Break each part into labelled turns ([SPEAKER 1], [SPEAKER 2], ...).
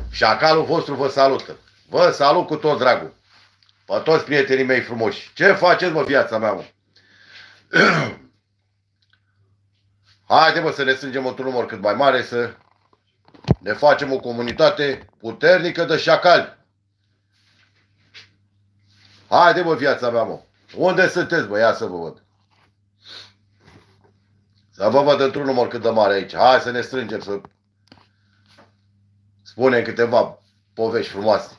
[SPEAKER 1] Șacalul vostru vă salută. Vă salut cu tot dragul. Pe toți prietenii mei frumoși. Ce faceți, mă, viața mea, mă? Haide, mă, să ne strângem într-un număr cât mai mare, să ne facem o comunitate puternică de șacali. Haide, mă, viața mea, mă. Unde sunteți, bă? Ia să vă văd. Să vă văd într-un număr cât de mare aici. Hai să ne strângem, să spunem câteva povești frumoase.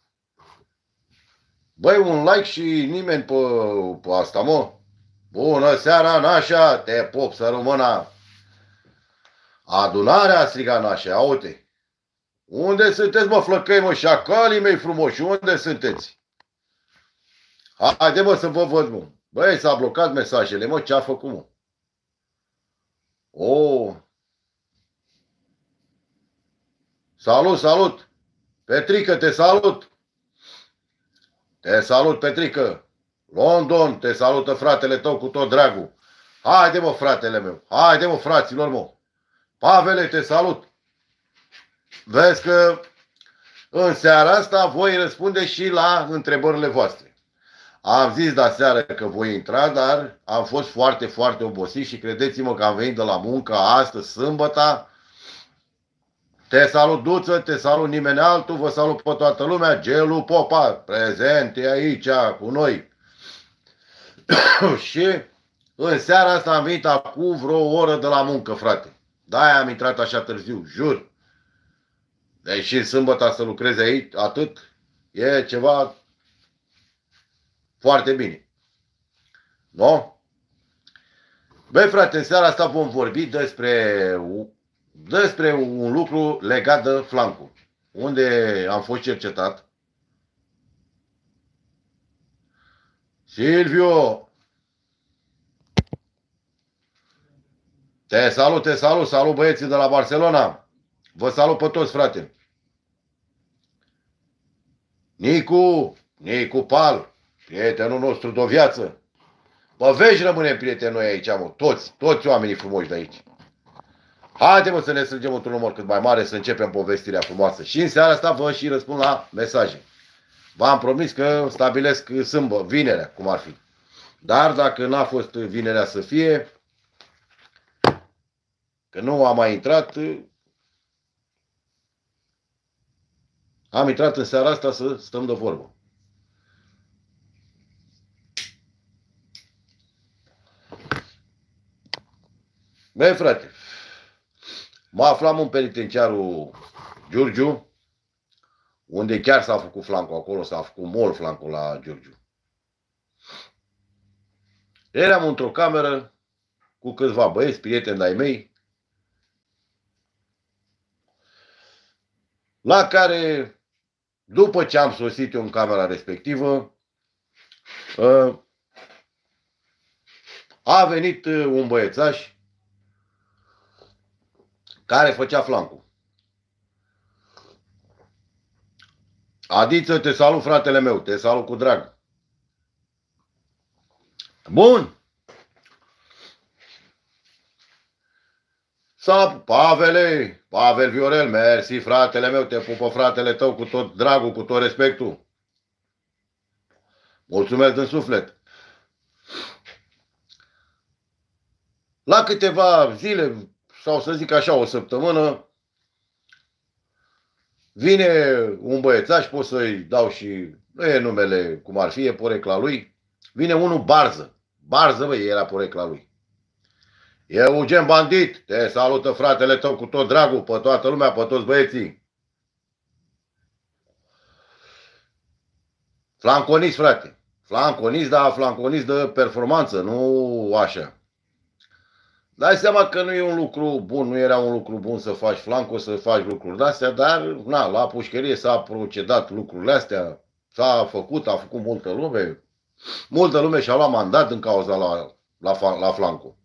[SPEAKER 1] Băi, un like și nimeni pe asta, mă. Bună seara, nașa, te pop să rămână. Adunarea a strigat nașa, aute. Unde sunteți, mă, flăcăi, mă, șacalii mei frumoși, unde sunteți? Haide, mă, să vă văd, mă. Băi, s-a blocat mesajele, mă, ce-a făcut, mă? Oh. Salut, salut. Petrică, te salut. Te salut, Petrică. London, te salută fratele tău cu tot dragul. Haide, mă, fratele meu. Haide, mă, fraților, mă. Pavele, te salut. Vezi că în seara asta voi răspunde și la întrebările voastre. Am zis de seară că voi intra, dar am fost foarte, foarte obosit și credeți-mă că am venit de la muncă astăzi, sâmbătă. Te salut, Duță, te salut nimeni altul, vă salut pe toată lumea. Gelu Popa, prezent, e aici cu noi. Și în seara asta am venit acum vreo oră de la muncă, frate. De-aia am intrat așa târziu, jur. Deși sâmbătă să lucrez aici, atât, e ceva foarte bine. Nu? Băi, frate, în seara asta vom vorbi despre un lucru legat de flancul, unde am fost cercetat. Silviu! Te salut, salut băieții de la Barcelona. Vă salut pe toți, frate. Nicu Pal, prietenul nostru de viață. Bă, vezi, rămânem prieteni noi aici, mă, toți oamenii frumoși de aici. Haide, mă, să ne strângem într-un număr cât mai mare, să începem povestirea frumoasă. Și în seara asta vă și răspund la mesaje. V-am promis că stabilesc vinerea, cum ar fi. Dar dacă n-a fost vinerea să fie, că nu am mai intrat, am intrat în seara asta să stăm de vorbă. Băi, frate, mă aflam în penitenciarul Giurgiu, unde chiar s-a făcut flancul acolo, s-a făcut mult flancul la Giurgiu. Eram într-o cameră cu câțiva băieți, prieteni de-ai mei, la care, după ce am sosit eu în camera respectivă, a venit un băiețaș care făcea flancul. Adiță, te salut, fratele meu, te salut cu drag. Bun. Pavel Viorel, mersi, fratele meu, te pupă fratele tău cu tot dragul, cu tot respectul. Mulțumesc din suflet. La câteva zile, sau să zic așa, o săptămână, vine un băiețaș, pot să-i dau și, nu e numele cum ar fi, e porecla lui, vine unul Barză. Barză, băi, era porecla lui. Eugen Bandit, te salută fratele tău cu tot dragul, pe toată lumea, pe toți băieții. Flanconist, frate. Flanconist, dar flanconist de performanță, nu așa. Dai seama că nu e un lucru bun, nu era un lucru bun să faci flancul, să faci lucruri de-astea, dar na, la pușcărie s-a procedat lucrurile astea, a făcut multă lume. Multă lume și-a luat mandat din cauza la flancul.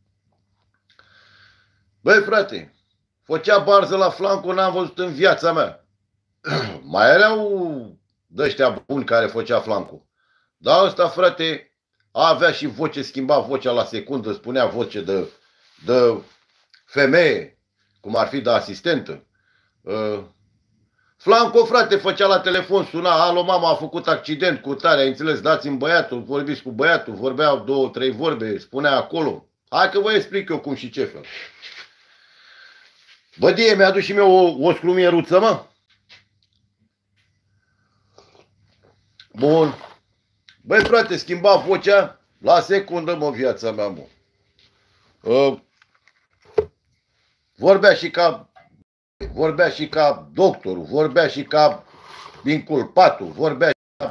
[SPEAKER 1] Băi, frate, făcea Barză la flancul, n-am văzut în viața mea. Mai erau de-ăștia buni care făcea flancul. Dar ăsta, frate, avea și voce, schimba vocea la secundă, spunea voce de femeie, cum ar fi de asistentă. Flanco, frate, făcea la telefon, suna, alo, mama, a făcut accident cu tare, ai înțeles, dați-mi băiatul, vorbiți cu băiatul, vorbeau 2-3 vorbe, spunea acolo. Hai că vă explic eu cum și ce fel. Bă, die, mi-a adus și mie o scrumieruță, mă. Bun. Băi, frate, schimba vocea la secundă, mă, viața mea, mă. Vorbea și ca doctorul, vorbea și ca inculpatul, vorbea și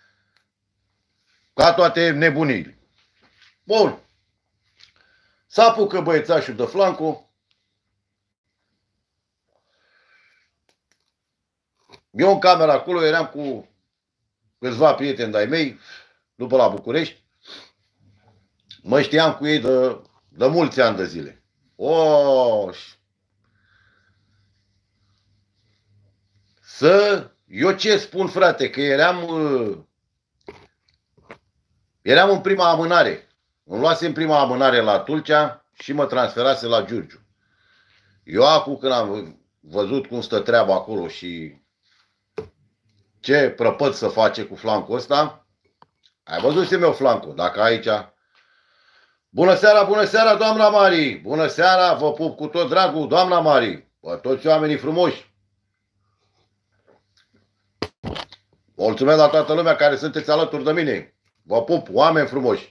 [SPEAKER 1] ca toate nebunile. Bun. S-apucă băiețașul de Flanco. Eu în camera acolo eram cu câțiva prieteni de-ai mei, după la București. Mă știam cu ei de mulți ani de zile. Eu ce spun, frate, că eram în prima amânare. Îmi luasem prima amânare la Tulcea și mă transferase la Giurgiu. Eu acum când am văzut cum stă treaba acolo și ce prăpăd să face cu Flanco ăsta, ai văzut eu Flanco, dacă aici... Bună seara, doamna Mari! Bună seara, vă pup cu tot dragul, doamna Mari! Bă, toți oamenii frumoși! Mulțumesc la toată lumea care sunteți alături de mine! Vă pup, oameni frumoși!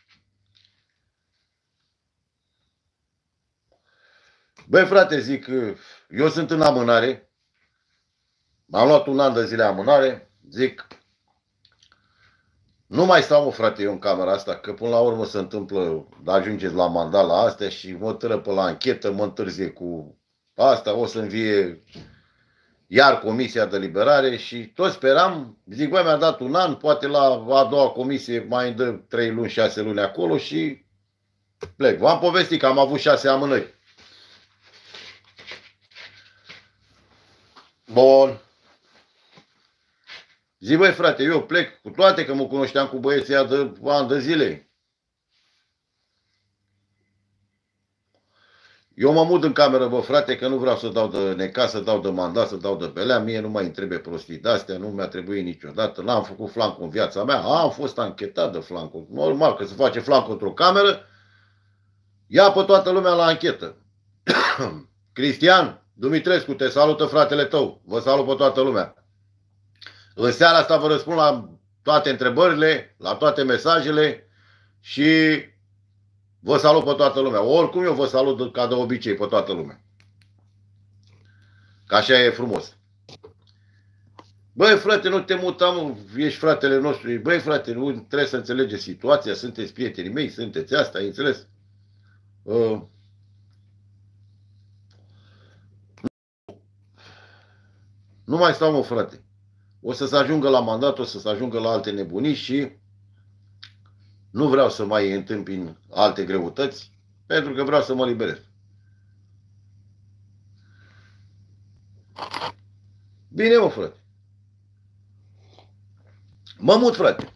[SPEAKER 1] Băi, frate, zic, eu sunt în amânare, m-am luat un an de zile amânare, zic, nu mai stau, mă, frate, eu în camera asta, că până la urmă se întâmplă, ajungeți la mandat la astea și mă tără pe la anchetă, mă întârzie cu asta, o să învie iar Comisia de Liberare și tot speram, zic, băi, mi-a dat un an, poate la a doua comisie mai îmi dă 3 luni, 6 luni acolo și plec. V-am povestit că am avut 6 amânări. Bun. Zic, băi, frate, eu plec, cu toate că mă cunoșteam cu băieții ăia de ani de zile. Eu mă mut în cameră, bă, frate, că nu vreau să dau de neca, să dau de mandat, să dau de belea. Mie nu mai îmi trebuie prostii de-astea, nu mi-a trebuit niciodată. N-am făcut Flanco în viața mea. Am fost anchetat de Flanco. Normal că se face Flanco într-o cameră, ia pe toată lumea la anchetă. Cristian Dumitrescu, te salută fratele tău. Vă salut pe toată lumea. În seara asta vă răspund la toate întrebările, la toate mesajele și vă salut pe toată lumea. Oricum eu vă salut ca de obicei pe toată lumea. Că așa e frumos. Băi, frate, nu te muta, mă, ești fratele nostru. Băi, frate, nu trebuie să înțelegeți situația, sunteți prietenii mei, sunteți asta, ai înțeles? Nu mai stau, mă, frate. O să se ajungă la mandat, o să se ajungă la alte nebunii și nu vreau să mai întâmpin alte greutăți, pentru că vreau să mă liberez. Bine, mă, frate. Mă mut, frate.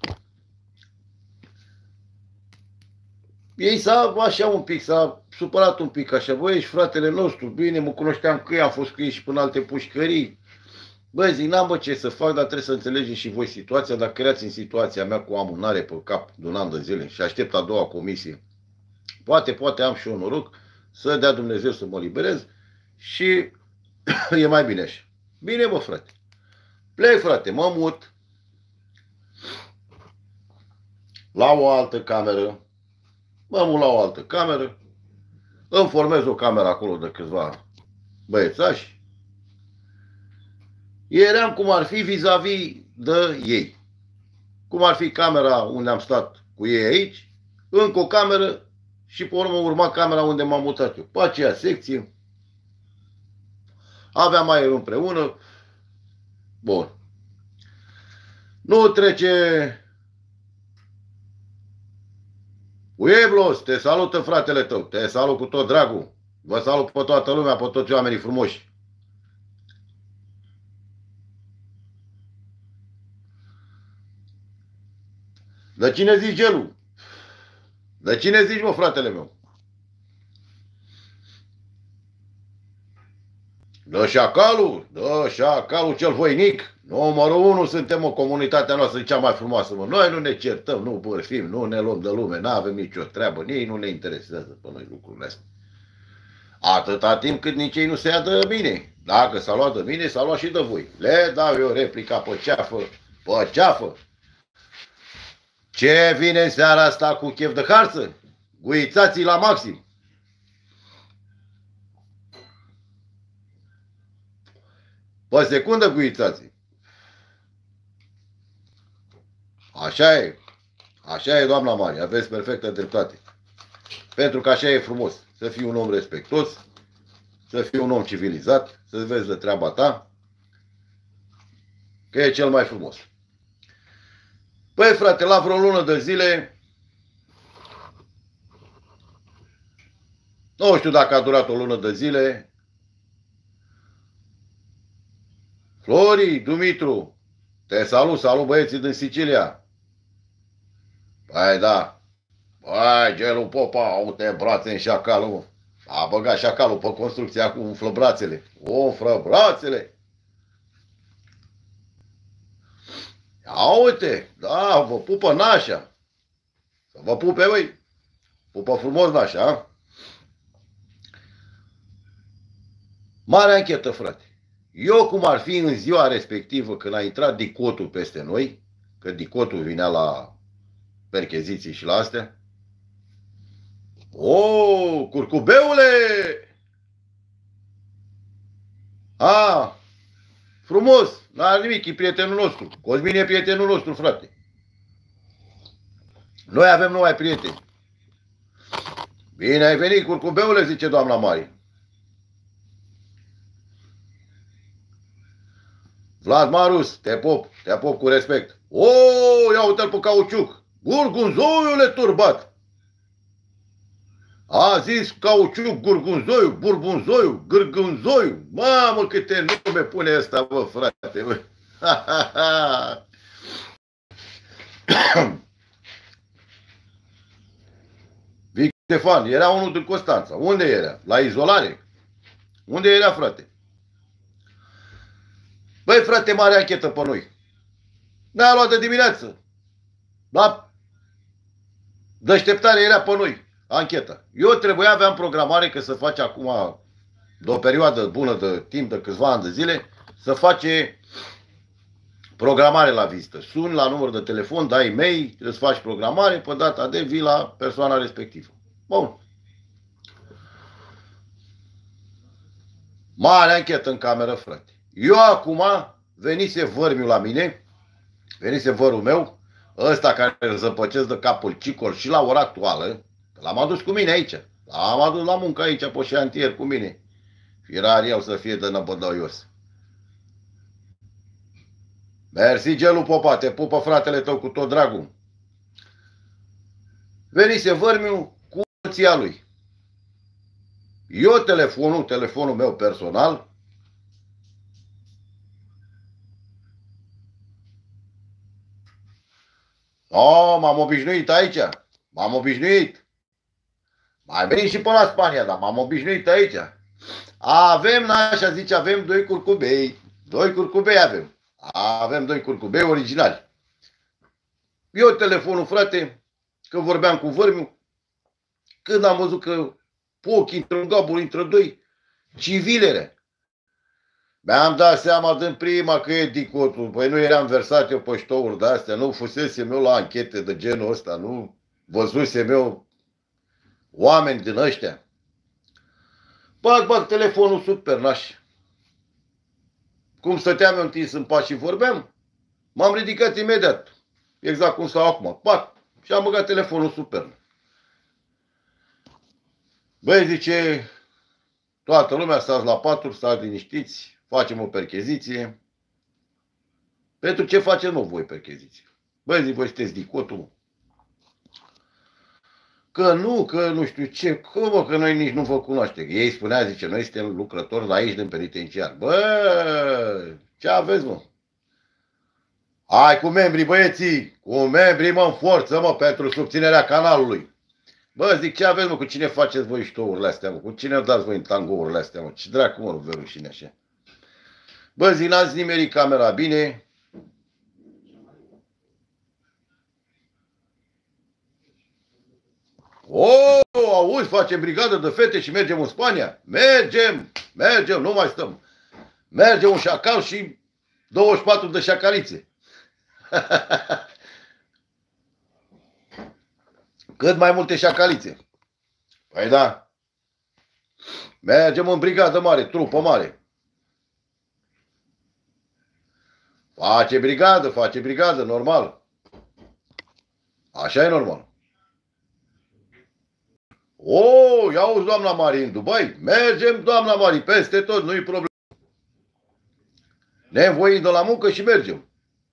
[SPEAKER 1] Ei s-a supărat un pic așa. Băi, ești fratele nostru, bine, mă cunoșteam cu ei, am fost cu ei și până alte pușcării. Băi, zic, n-am, bă, ce să fac, dar trebuie să înțelegeți și voi situația. Dacă creați în situația mea cu amânare pe cap de un an de zile și aștept a doua comisie, poate am și eu noroc să dea Dumnezeu să mă liberez și e mai bine așa. Bine, bă, frate. Plec, frate, mă mut la o altă cameră. Mă mut la o altă cameră. Îmi formez o cameră acolo de câțiva băiețași. Eram cum ar fi vis-a-vis de ei. Cum ar fi camera unde am stat cu ei aici, încă o cameră și pe urmă urma camera unde m-am mutat eu. Pe aceea secție. Aveam aer împreună. Bun. Nu trece... Ueblos, te salută fratele tău. Te salut cu tot dragul. Vă salut pe toată lumea, pe toți oamenii frumoși. De cine zici, Gelu? De cine zici, mă, fratele meu? Dă șacalul cel voinic. Numărul 1 suntem o comunitatea noastră cea mai frumoasă, mă. Noi nu ne certăm, nu bârfim, nu ne luăm de lume, nu avem nicio treabă, nici nu ne interesează pe noi lucrurile astea. Atâta timp cât nici ei nu se ia de mine. Dacă s-a luat de mine, s-a luat și de voi. Le dau eu replica pe ceafă, pe ceafă. Ce vine în seara asta cu chef de harță? Guițați la maxim. Pe secundă guițați. Așa e. Așa e, doamna Mari. Aveți perfectă dreptate. Pentru că așa e frumos. Să fii un om respectos, să fii un om civilizat, să vezi de treaba ta, că e cel mai frumos. Păi, frate, la vreo lună de zile, nu știu dacă a durat o lună de zile, Flori, Dumitru, te salut băieții din Sicilia. Păi da. Băi, Gelu Popa, uite brațe în șacalul. A băgat șacalul pe construcția cu umflă brațele. Umflă brațele. Ia uite, da, vă pupă nașa. Să vă pupe, băi. Pupă frumos nașa, a? Mare anchetă, frate. Eu cum ar fi în ziua respectivă când a intrat dicotul peste noi, că dicotul vinea la percheziții și la astea. O, curcubeule! A, frumos, n-are nimic, e prietenul nostru. Cosmin e prietenul nostru, frate. Noi avem numai prieteni. Bine ai venit, curcubeule, zice doamna Mari. Vlad Marus, te pop cu respect. O, ia uite-l pe cauciuc. Gurgunzoiule turbat. A zis cauciuc, gurgunzoiu, burbunzoiu, gârgânzoiu. Mamă, câte nume pune ăsta, bă, frate, bă. Vic Ștefan, era unul din Constanța. Unde era? La izolare? Unde era, frate? Băi, frate, mare anchetă pe noi. Ne-a luat de dimineață. La deșteptare era pe noi. Ancheta. Eu aveam programare că să face acum, de o perioadă bună de timp, de câțiva ani de zile, să face programare la vizită. Suni la număr de telefon, dai e-mail, îți faci programare, pe data de vii la persoana respectivă. Bun. Mare anchetă în cameră, frate. Eu acum venise vărmiul la mine, venise vărul meu, ăsta care îl zăpăcesc de capul cicol și la ora actuală, l-am adus cu mine aici. L-am adus la muncă aici, pe șantier cu mine. Firar eu să fie de năbădăios. Mersi, Gelu Popa, te pupă fratele tău cu tot dragul. Venise vărmiul cu soția lui. Eu telefonul meu personal, m-am obișnuit aici. M-am obișnuit. Mai venit și până la Spania, dar m-am obișnuit aici. Avem, așa zice, avem 2 curcubei. 2 curcubei avem. Avem 2 curcubei originali. Eu telefonul, frate, că vorbeam cu vărmiul, când am văzut că ochii într-un gabul, între 2, civilere. Mi-am dat seama din prima că e dicotul. Păi nu eram versat eu pe ștouri de-astea, nu fusesem eu la anchete de genul ăsta, nu văzusem eu oameni din ăștia. Bag telefonul super naș. Cum stăteam eu întins în pas și vorbeam, m-am ridicat imediat. Exact cum stau acum. Pac! Și am băgat telefonul super. Băi, zice, toată lumea stați la patru, stați liniștiți, facem o percheziție. Pentru ce faceți, mă, voi percheziție? Băi, zic, voi sunteți dicotul. Că nu știu ce, cum, că noi nici nu vă cunoaștem. Ei spunea, zice, noi suntem lucrători la aici din penitenciar. Bă, ce aveți, mă? Hai cu membrii, băieții, cu membrii, mă, în forță, mă, pentru susținerea canalului. Bă, zic, ce aveți, mă, cu cine faceți voi ștourile astea, mă? Cu cine dați voi în tangourile astea, mă? Ce dracu, mă, nu vă rușine așa? Bă, zi, n-ați nimerit camera bine. Oh, auzi, facem brigadă de fete și mergem în Spania. Mergem, nu mai stăm. Mergem un șacal și 24 de șacalițe. Cât mai multe șacalițe. Păi da. Mergem în brigadă mare, trupă mare. Face brigadă, normal. Așa e normal. Oh, ia auzi, doamna Mari, în Dubai? Mergem, doamna Mari, peste tot, nu-i problemă. Ne învoim de la muncă și mergem.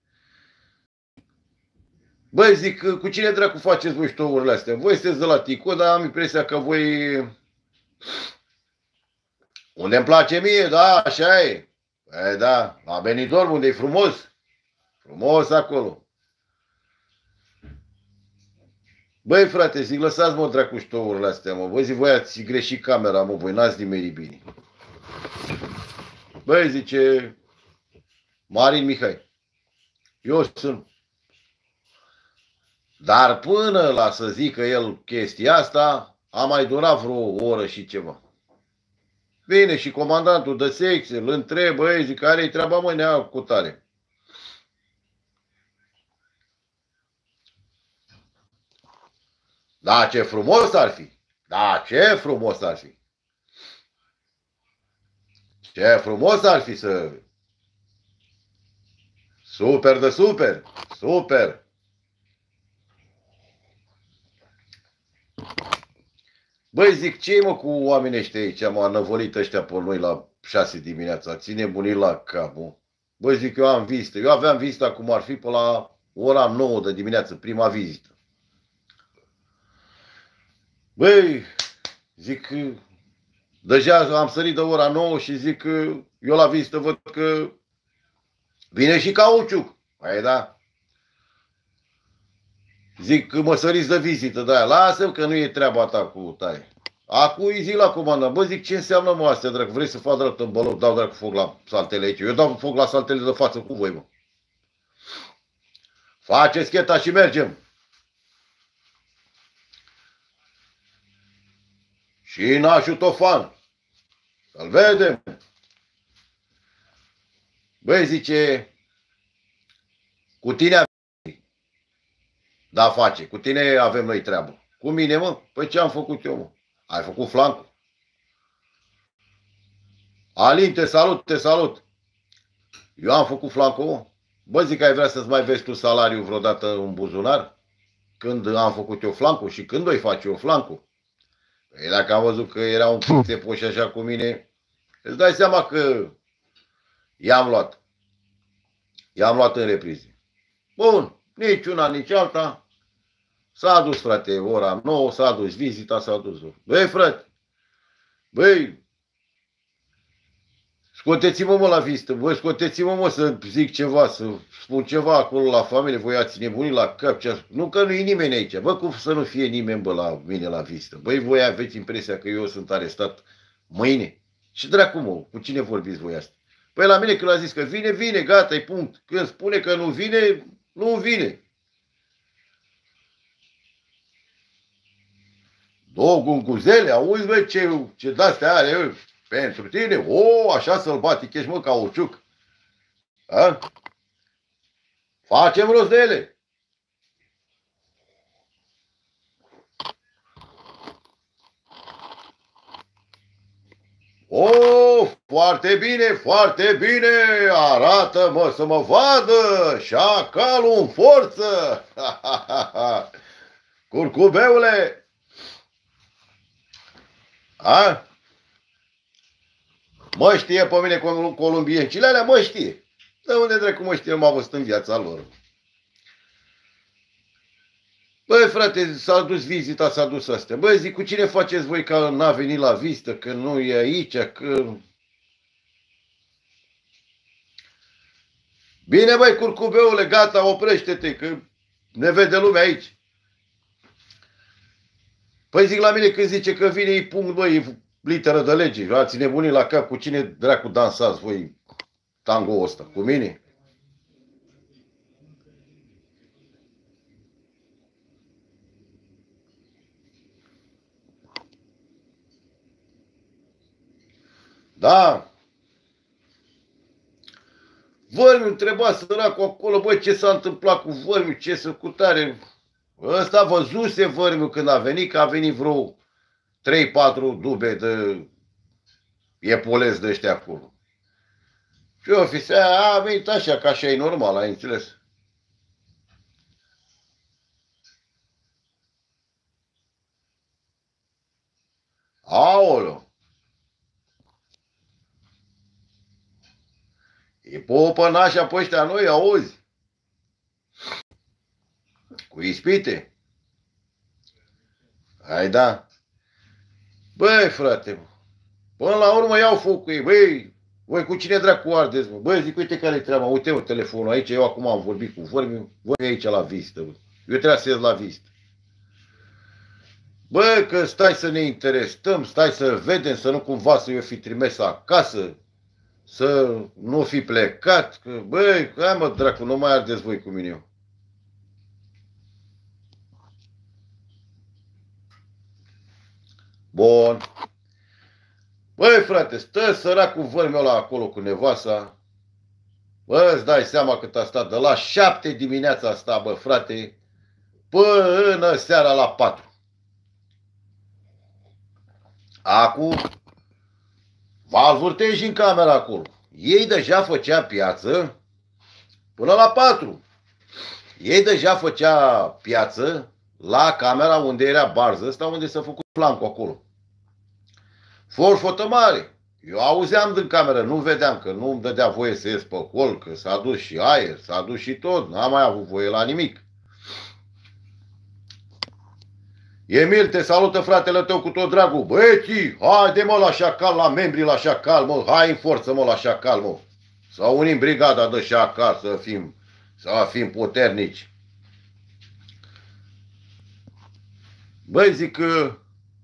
[SPEAKER 1] Băi, zic, cu cine dracu faceți voi ștourile astea? Voi sunteți de la Tico, dar am impresia că voi... Unde îmi place mie, da, așa e. Păi da, la Benidorm, unde e frumos. Frumos acolo. Băi, frate, zic, lăsați-mă dracu ștourile astea, mă. Băi, zic, voi ați greșit camera, mă, voi n-ați nimerit bine. Băi, zice Marin Mihai, eu sunt. Dar până la să zică el chestia asta, a mai durat vreo oră și ceva. Vine și comandantul de secție, îl întrebă, băi, zic, care-i treaba, mă, nea cu tare. Da, ce frumos ar fi! Da, ce frumos ar fi! Ce frumos ar fi să... Super de super! Super! Băi, zic, ce mă cu oamenii ăștia aici? M-au năvălit ăștia pe noi la 6 dimineața. Ține bunii la cap, mă. Băi, zic, eu am vizită. Eu aveam vizită cum ar fi pe la ora 9 de dimineață, prima vizită. Băi, zic, deja am sărit de ora 9 și zic că eu la vizită văd că vine și cauciuc. Păi da. Zic că mă săriți de vizită de aia. Lasă-mi că nu e treaba ta cu tare. Acum îi zic la comandant. Bă, zic, ce înseamnă, mă, astea, dracu? Vrei să fac drept în băloc? Dau dracu foc la saltele aici. Eu dau foc la saltele de față cu voi, mă. Faceți cheta și mergem. Și nașul Tofan. Să-l vedem. Băi, zice, cu tine da, face. Cu tine avem noi treabă. Cu mine, mă? Păi ce am făcut eu, mă? Ai făcut flancul? Alin, te salut, te salut. Eu am făcut flancul, mă. Bă, zic, ai vrea să-ți mai vezi tu salariul vreodată în buzunar? Când am făcut eu flancul și când o-i face eu flancul? Păi dacă am văzut că era un pic de poși așa cu mine, îți dai seama că i-am luat. I-am luat în reprize. Bun, nici una, nici alta. S-a dus, frate, ora 9, s-a dus vizita, s-a dus. Băi, frate, băi, scoteți-mă, mă, la vizită, voi scoteți-mă, mă, să zic ceva, să spun ceva acolo la familie, voi ați nebunit la cap. Nu că nu-i nimeni aici, bă, cum să nu fie nimeni, bă, la mine la vizită? Băi, voi aveți impresia că eu sunt arestat mâine? Și dracu, mă, cu cine vorbiți voi asta? Păi la mine când a zis că vine, vine, gata, e punct. Când spune că nu vine, nu vine. Două gunguzele, auzi, bă, ce de-astea are eu pentru tine? O, așa sălbatic ești, mă, cauciuc. A? Facem rost de ele. O, foarte bine, foarte bine. Arată-mă să mă vadă. Șacalul în forță. Curcubeule. A? Mă știe pe mine columbienii alea, mă știe. De unde dracu mă știe, m-a văzut în viața lor. Băi, frate, s-a dus vizita, s-a dus astea. Băi, zic, cu cine faceți voi că n-a venit la vizită, că nu e aici, că... Bine, băi, curcubeule, gata, oprește-te, că ne vede lumea aici. Păi zic la mine când zice că vine, îi punct, băi, literă de lege. Ați nebunit la cap, cu cine dracu dansați voi? tango ăsta? Cu mine? Da. Vărmiu întreba săracul acolo, băi, ce s-a întâmplat cu Vărmiu, ce să cutare. Ăsta văzuse Vărmiu când a venit, că a venit vreo 3-4 dube de epolezi de ăștia acolo. Și eu fi a venit așa, că așa e normal, ai înțeles? Aoleu! E popănașa pe ăștia noi, auzi? Cu ispite? Hai da. Băi, frate, până la urmă iau foc cu ei. Băi, voi cu cine dracu ardeți, mă? Băi, zic, uite care-i treaba. Uite-mă telefonul aici, eu acum am vorbit cu Vărmiu. Voi aici la vizită, bă. Eu trebuie să ies la vizită. Bă, că stai să ne interesăm, stai să vedem, să nu cumva să eu fi trimis acasă, să nu fi plecat. Că, băi, hai mă, dracu, nu mai ardeți voi cu mine eu. Bun. Băi, frate, stă săracul Vărmiu ăla acolo cu nevasta. Bă, îți dai seama cât a stat, de la 7 dimineața a stat, bă, frate, până seara la 4. Acum, valvurtești în camera acolo. Ei deja făcea piață până la 4. Ei deja făcea piață la camera unde era barză ăsta, unde s-a făcut flancul acolo. Forfotă mare. Eu auzeam din cameră, nu vedeam, că nu îmi dădea voie să ies pe hol, că s-a dus și aer, s-a dus și tot, n-am mai avut voie la nimic. Emil, te salută fratele tău cu tot dragul. Băieții, haide mă la șacal, la membrii la șacal, mă, hai în forță mă la șacal, mă. Să unim brigada de șacal, să fim puternici. Băi, zic că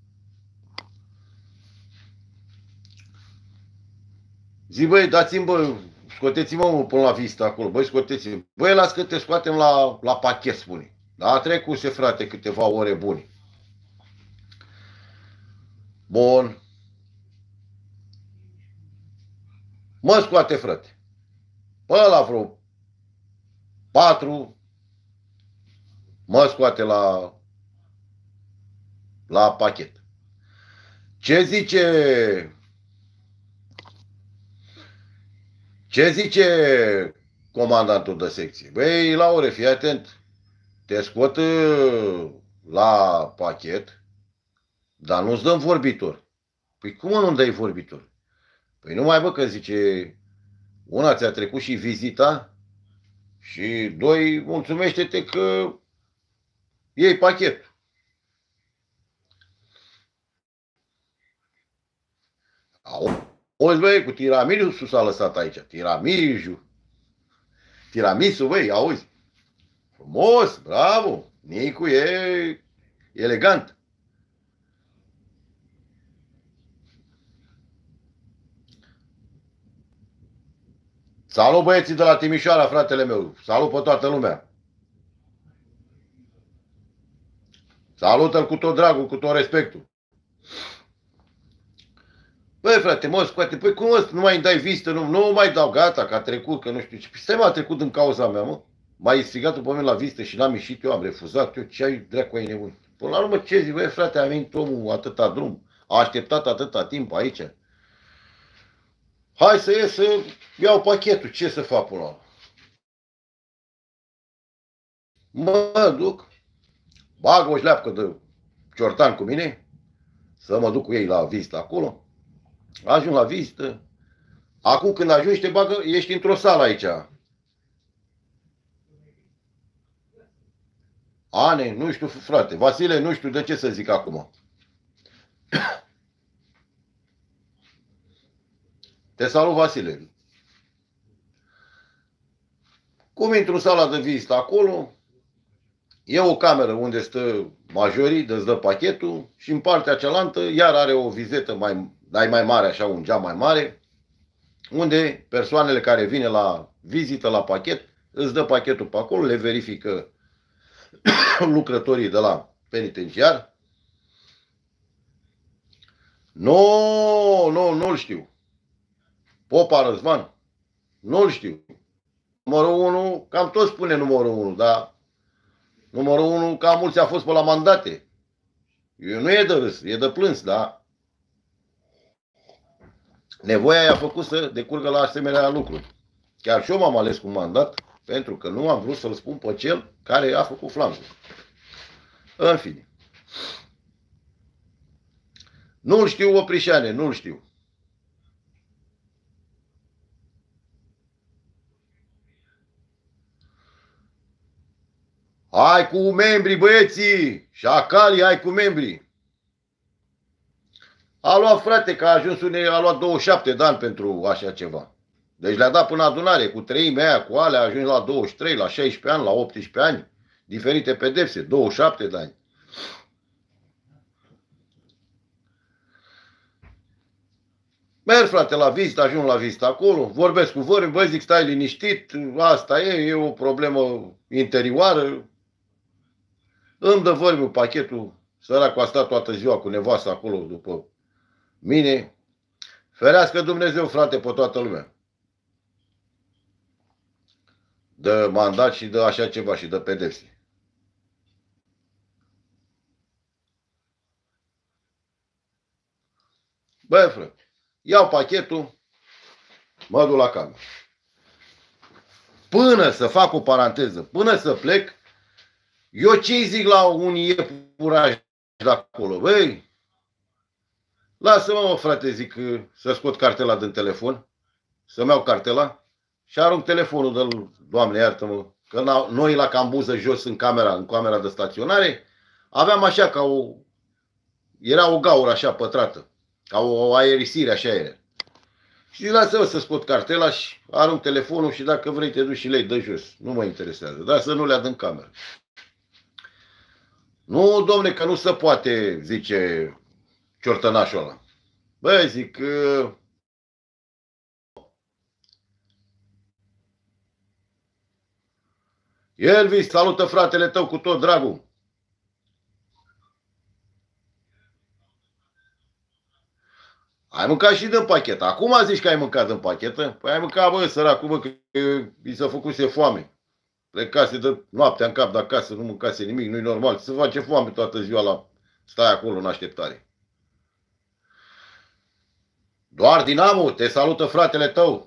[SPEAKER 1] zic, băi, dați-mi, bă, scoteți-mă până la vizită acolo, băi, scoteți-mi. Băi, las că te scoatem la pachet, spune. Da, a trecuse, frate, câteva ore bune. Bun. Mă scoate, frate. Pă la vreo 4 mă scoate la pachet. Ce zice comandantul de secție? Băi, Laure, fii atent. Te scot la pachet, dar nu-ți dăm vorbitor. Păi cum nu-mi dai vorbitor? Păi numai, bă, că zice, una ți-a trecut și vizita și doi, mulțumește-te că iei pachet. Auzi, băi, cu tiramisu s-a lăsat aici. Tiramisu, băi, auzi. Frumos, bravo. Nicu e elegant. Salut, băieții de la Timișoara, fratele meu. Salut pe toată lumea. Salută-l cu tot dragul, cu tot respectul. Băi, frate, mă scoate. Păi cum ăsta, nu mai îmi dai vizită, nu mai dau, gata, că a trecut, că nu știu ce. Păi stai, mă, a trecut din cauza mea, mă. M-ai strigat pe mine la vizită și n-am ieșit, eu am refuzat, eu ce ai dracu ai nebun. Până la urmă, ce zic, băi, frate, a venit omul atâta drum, a așteptat atâta timp aici. Hai să ies să iau pachetul, ce să fac până la urmă? Mă duc, bag o șleapcă de ciortan cu mine, să mă duc cu ei la vizită acolo, ajung la vizită, acum când ajungi te bagă, ești într-o sală aici. Ane, nu știu, frate, Vasile, nu știu de ce să zic acum. Te salut, Vasile. Cum intru în sala de vizită acolo, e o cameră unde stă majorii, îți dă pachetul și în partea cealaltă iar are o vizetă mai mare, așa, un geam mai mare. unde persoanele care vin la vizită la pachet îți dă pachetul pe acolo, le verifică lucrătorii de la penitenciar. Nu-l știu. Popa Răzvan, nu-l știu. Numărul 1, cam tot spune numărul 1, dar numărul 1 cam mulți a fost pe la mandate. Nu e de râs, e de plâns, da? Nevoia i-a făcut să decurgă la asemenea lucruri. Chiar și eu m-am ales cu mandat, pentru că nu am vrut să-l spun pe cel care a făcut flancul. În fine. Nu-l știu, Oprișane, nu-l știu. Hai cu membrii, băieții! Șacalii, hai cu membrii! A luat, frate, că a ajuns a luat 27 de ani pentru așa ceva. Deci le-a dat până adunare, cu treimea aia, cu alea, a ajuns la 23, la 16 ani, la 18 ani, diferite pedepse, 27 de ani. Merg, frate, la vizită, ajung la vizită acolo, vorbesc cu vorbi, bă, zic, stai liniștit, asta e o problemă interioară. Îmi dă vorbiul pachetul, săracul a stat toată ziua cu nevasta acolo după mine. Ferească Dumnezeu, frate, pe toată lumea. Dă mandat și dă așa ceva și dă pedepse. Bă, frate, iau pachetul, mă duc la cameră. Până să fac o paranteză, până să plec, eu ce-i zic la unii iepurași de acolo? Băi, lasă-mă, frate, zic, să scot cartela din telefon, să-mi iau cartela și arunc telefonul de Doamne, iartă-mă, că noi la cambuză jos în camera de staționare, aveam așa ca era o gaură așa pătrată, ca o aerisire așa era. Și lasă-mă să scot cartela și arunc telefonul și dacă vrei te duci și lei de jos. Nu mă interesează, dar să nu le ad în cameră. Nu, domne, că nu se poate, zice ciortănașul ăla. Băi, zic, Elvis, salută fratele tău cu tot dragul. Ai mâncat și din pachet. Acum zici că ai mâncat din pachetă? Păi ai mâncat, bă, săracul, bă, că i s-a făcuse foame. Plecase de noaptea în cap de acasă, nu mâncase nimic, nu-i normal. Se face foame toată ziua stai acolo în așteptare. Doar Dinamo, te salută fratele tău.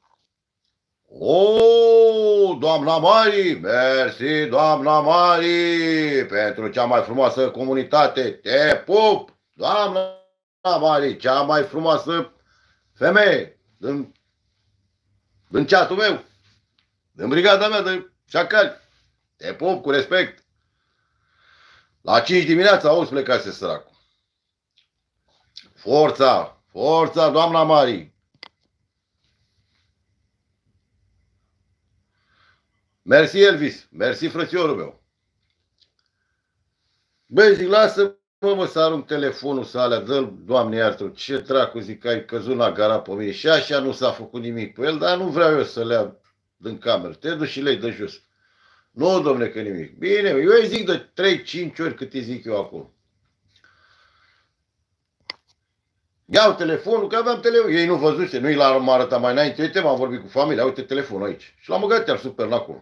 [SPEAKER 1] O, doamna Mari, mersi, doamna Mari, pentru cea mai frumoasă comunitate. Te pup, doamna Mari, cea mai frumoasă femeie din chat-ul meu, din brigada mea de șacali. Te pup cu respect. La 5 dimineața, auzi, plecase săracul. Forța, forța, doamna Mari. Mersi, Elvis, mersi, frățiorul meu. Băi, zic, lasă-mă să arunc telefonul să alea, dă-l, Doamne iartă, ce dracu, zic, ai căzut la gara pe mine. Și așa nu s-a făcut nimic cu el, dar nu vreau eu să le iau din cameră. Te duci și lei de jos. Nu, domne, că nimic. Bine, eu îi zic de 3-5 ori cât îi zic eu acolo. Iau telefonul, că aveam telefon. Ei nu văzuse, nu i l-am arătat mai înainte. Uite, m-am vorbit cu familia, uite telefonul aici. Și l-am băgat iar super acolo.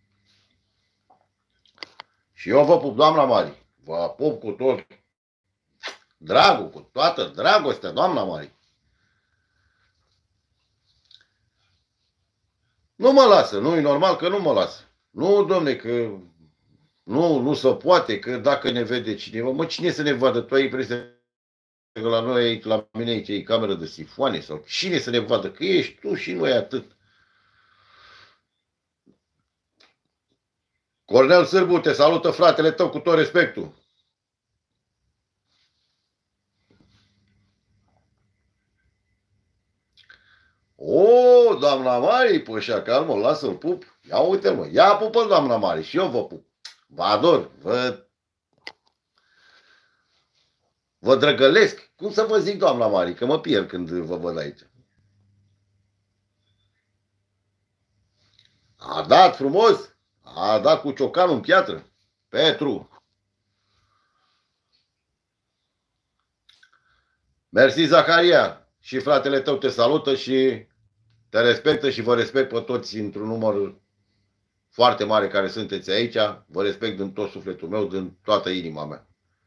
[SPEAKER 1] Și eu vă pup, doamna Mari. Vă pup cu tot dragul, cu toată dragostea, doamna Mari. Nu mă lasă, nu e normal că nu mă lasă. Nu, domne, că nu se poate, că dacă ne vede cineva, mă, cine să ne vadă? Tu ai impresia că la noi, la mine aici e cameră de sifoane sau cine să ne vadă? Că ești tu și noi atât. Cornel Sârbu, te salută fratele tău cu tot respectul. O, doamna Mari, păi șacal, mă, lasă-l pup. Ia uite-l, mă, ia pupă doamna Mari și eu vă pup. Vă ador, vă drăgălesc. Cum să vă zic, doamna Mari, că mă pierd când vă văd aici. A dat frumos. A dat cu ciocanul în piatră. Petru. Mersi, Zaharia. Și fratele tău te salută și te respectă și vă respect pe toți într-un număr foarte mare care sunteți aici. Vă respect din tot sufletul meu, din toată inima mea.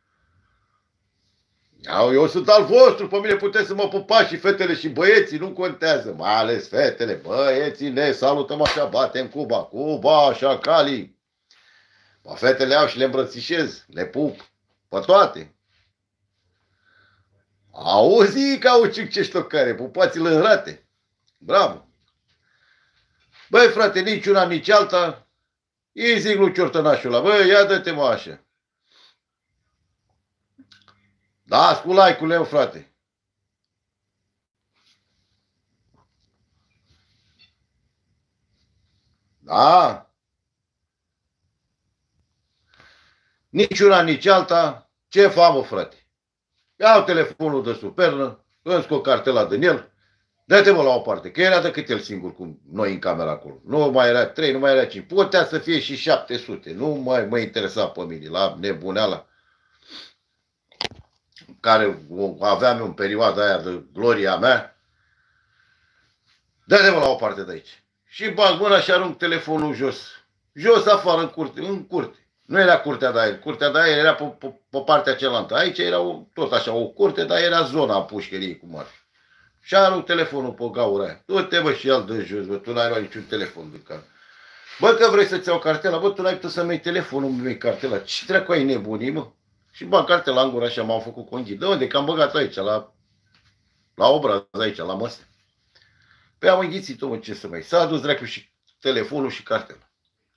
[SPEAKER 1] Eu sunt al vostru, pe mine puteți să mă pupați și fetele și băieții, nu contează. Mai ales fetele, băieții, ne salutăm așa, batem Cuba, Cuba, așa, Cali. Fetele au și le îmbrățișez, le pup, pe toate. Auzi, cauciuc, ce ștocare, pupați-l în rate. Bravo. Băi, frate, nici una, nici alta. Îi zic lui Ciortănașul ăla, băi, ia dă-te mă așa. Da, cu like-ul meu, frate. Da. Nici una, nici alta. Ce famă, frate? Iau telefonul de supernă, îmi scot cartela din el, dă-te mă la o parte, că era decât el singur cu noi în camera acolo. Nu mai era 3, nu mai era 5. Putea să fie și 700. Nu mai mă interesa pe mine, la nebuneala care aveam eu în perioada aia de gloria mea. Dă-te mă la o parte de aici. Și bag mâna și arunc telefonul jos. Jos afară, în curte. În curte. Nu era curtea de aer. Curtea de aer era pe partea cealaltă. Aici era tot așa o curte, dar era zona pușcăriei cum ar fi. Și arunc telefonul pe gaura aia. Du-te bă și el de jos, bă, tu n-ai luat niciun telefon de car. Bă, că vrei să-ți iau cartela, bă, tu n-ai putut să-mi iei telefonul, mi iei cartela. Ce dracu ai nebunii, mă? Și bag cartela în gură așa, m-am făcut conghit. De unde? Că am băgat aici, la obraz, aici, la măsă. Păi am înghițit-o, mă, ce să mai. S-a adus dracu și telefonul și cartela.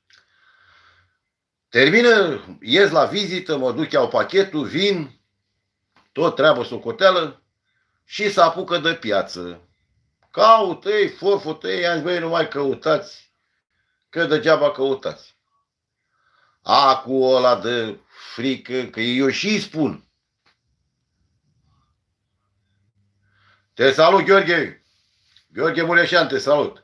[SPEAKER 1] Termină, ies la vizită, mă duc, iau pachetul, vin, tot treabă socoteală și se apucă de piață. Caută-i, forfotă-i, i-am zis, băi, nu mai căutați, că degeaba căutați. Acu ăla de frică, că eu și spun. Te salut, Gheorghe. Gheorghe Mureșan, te salut.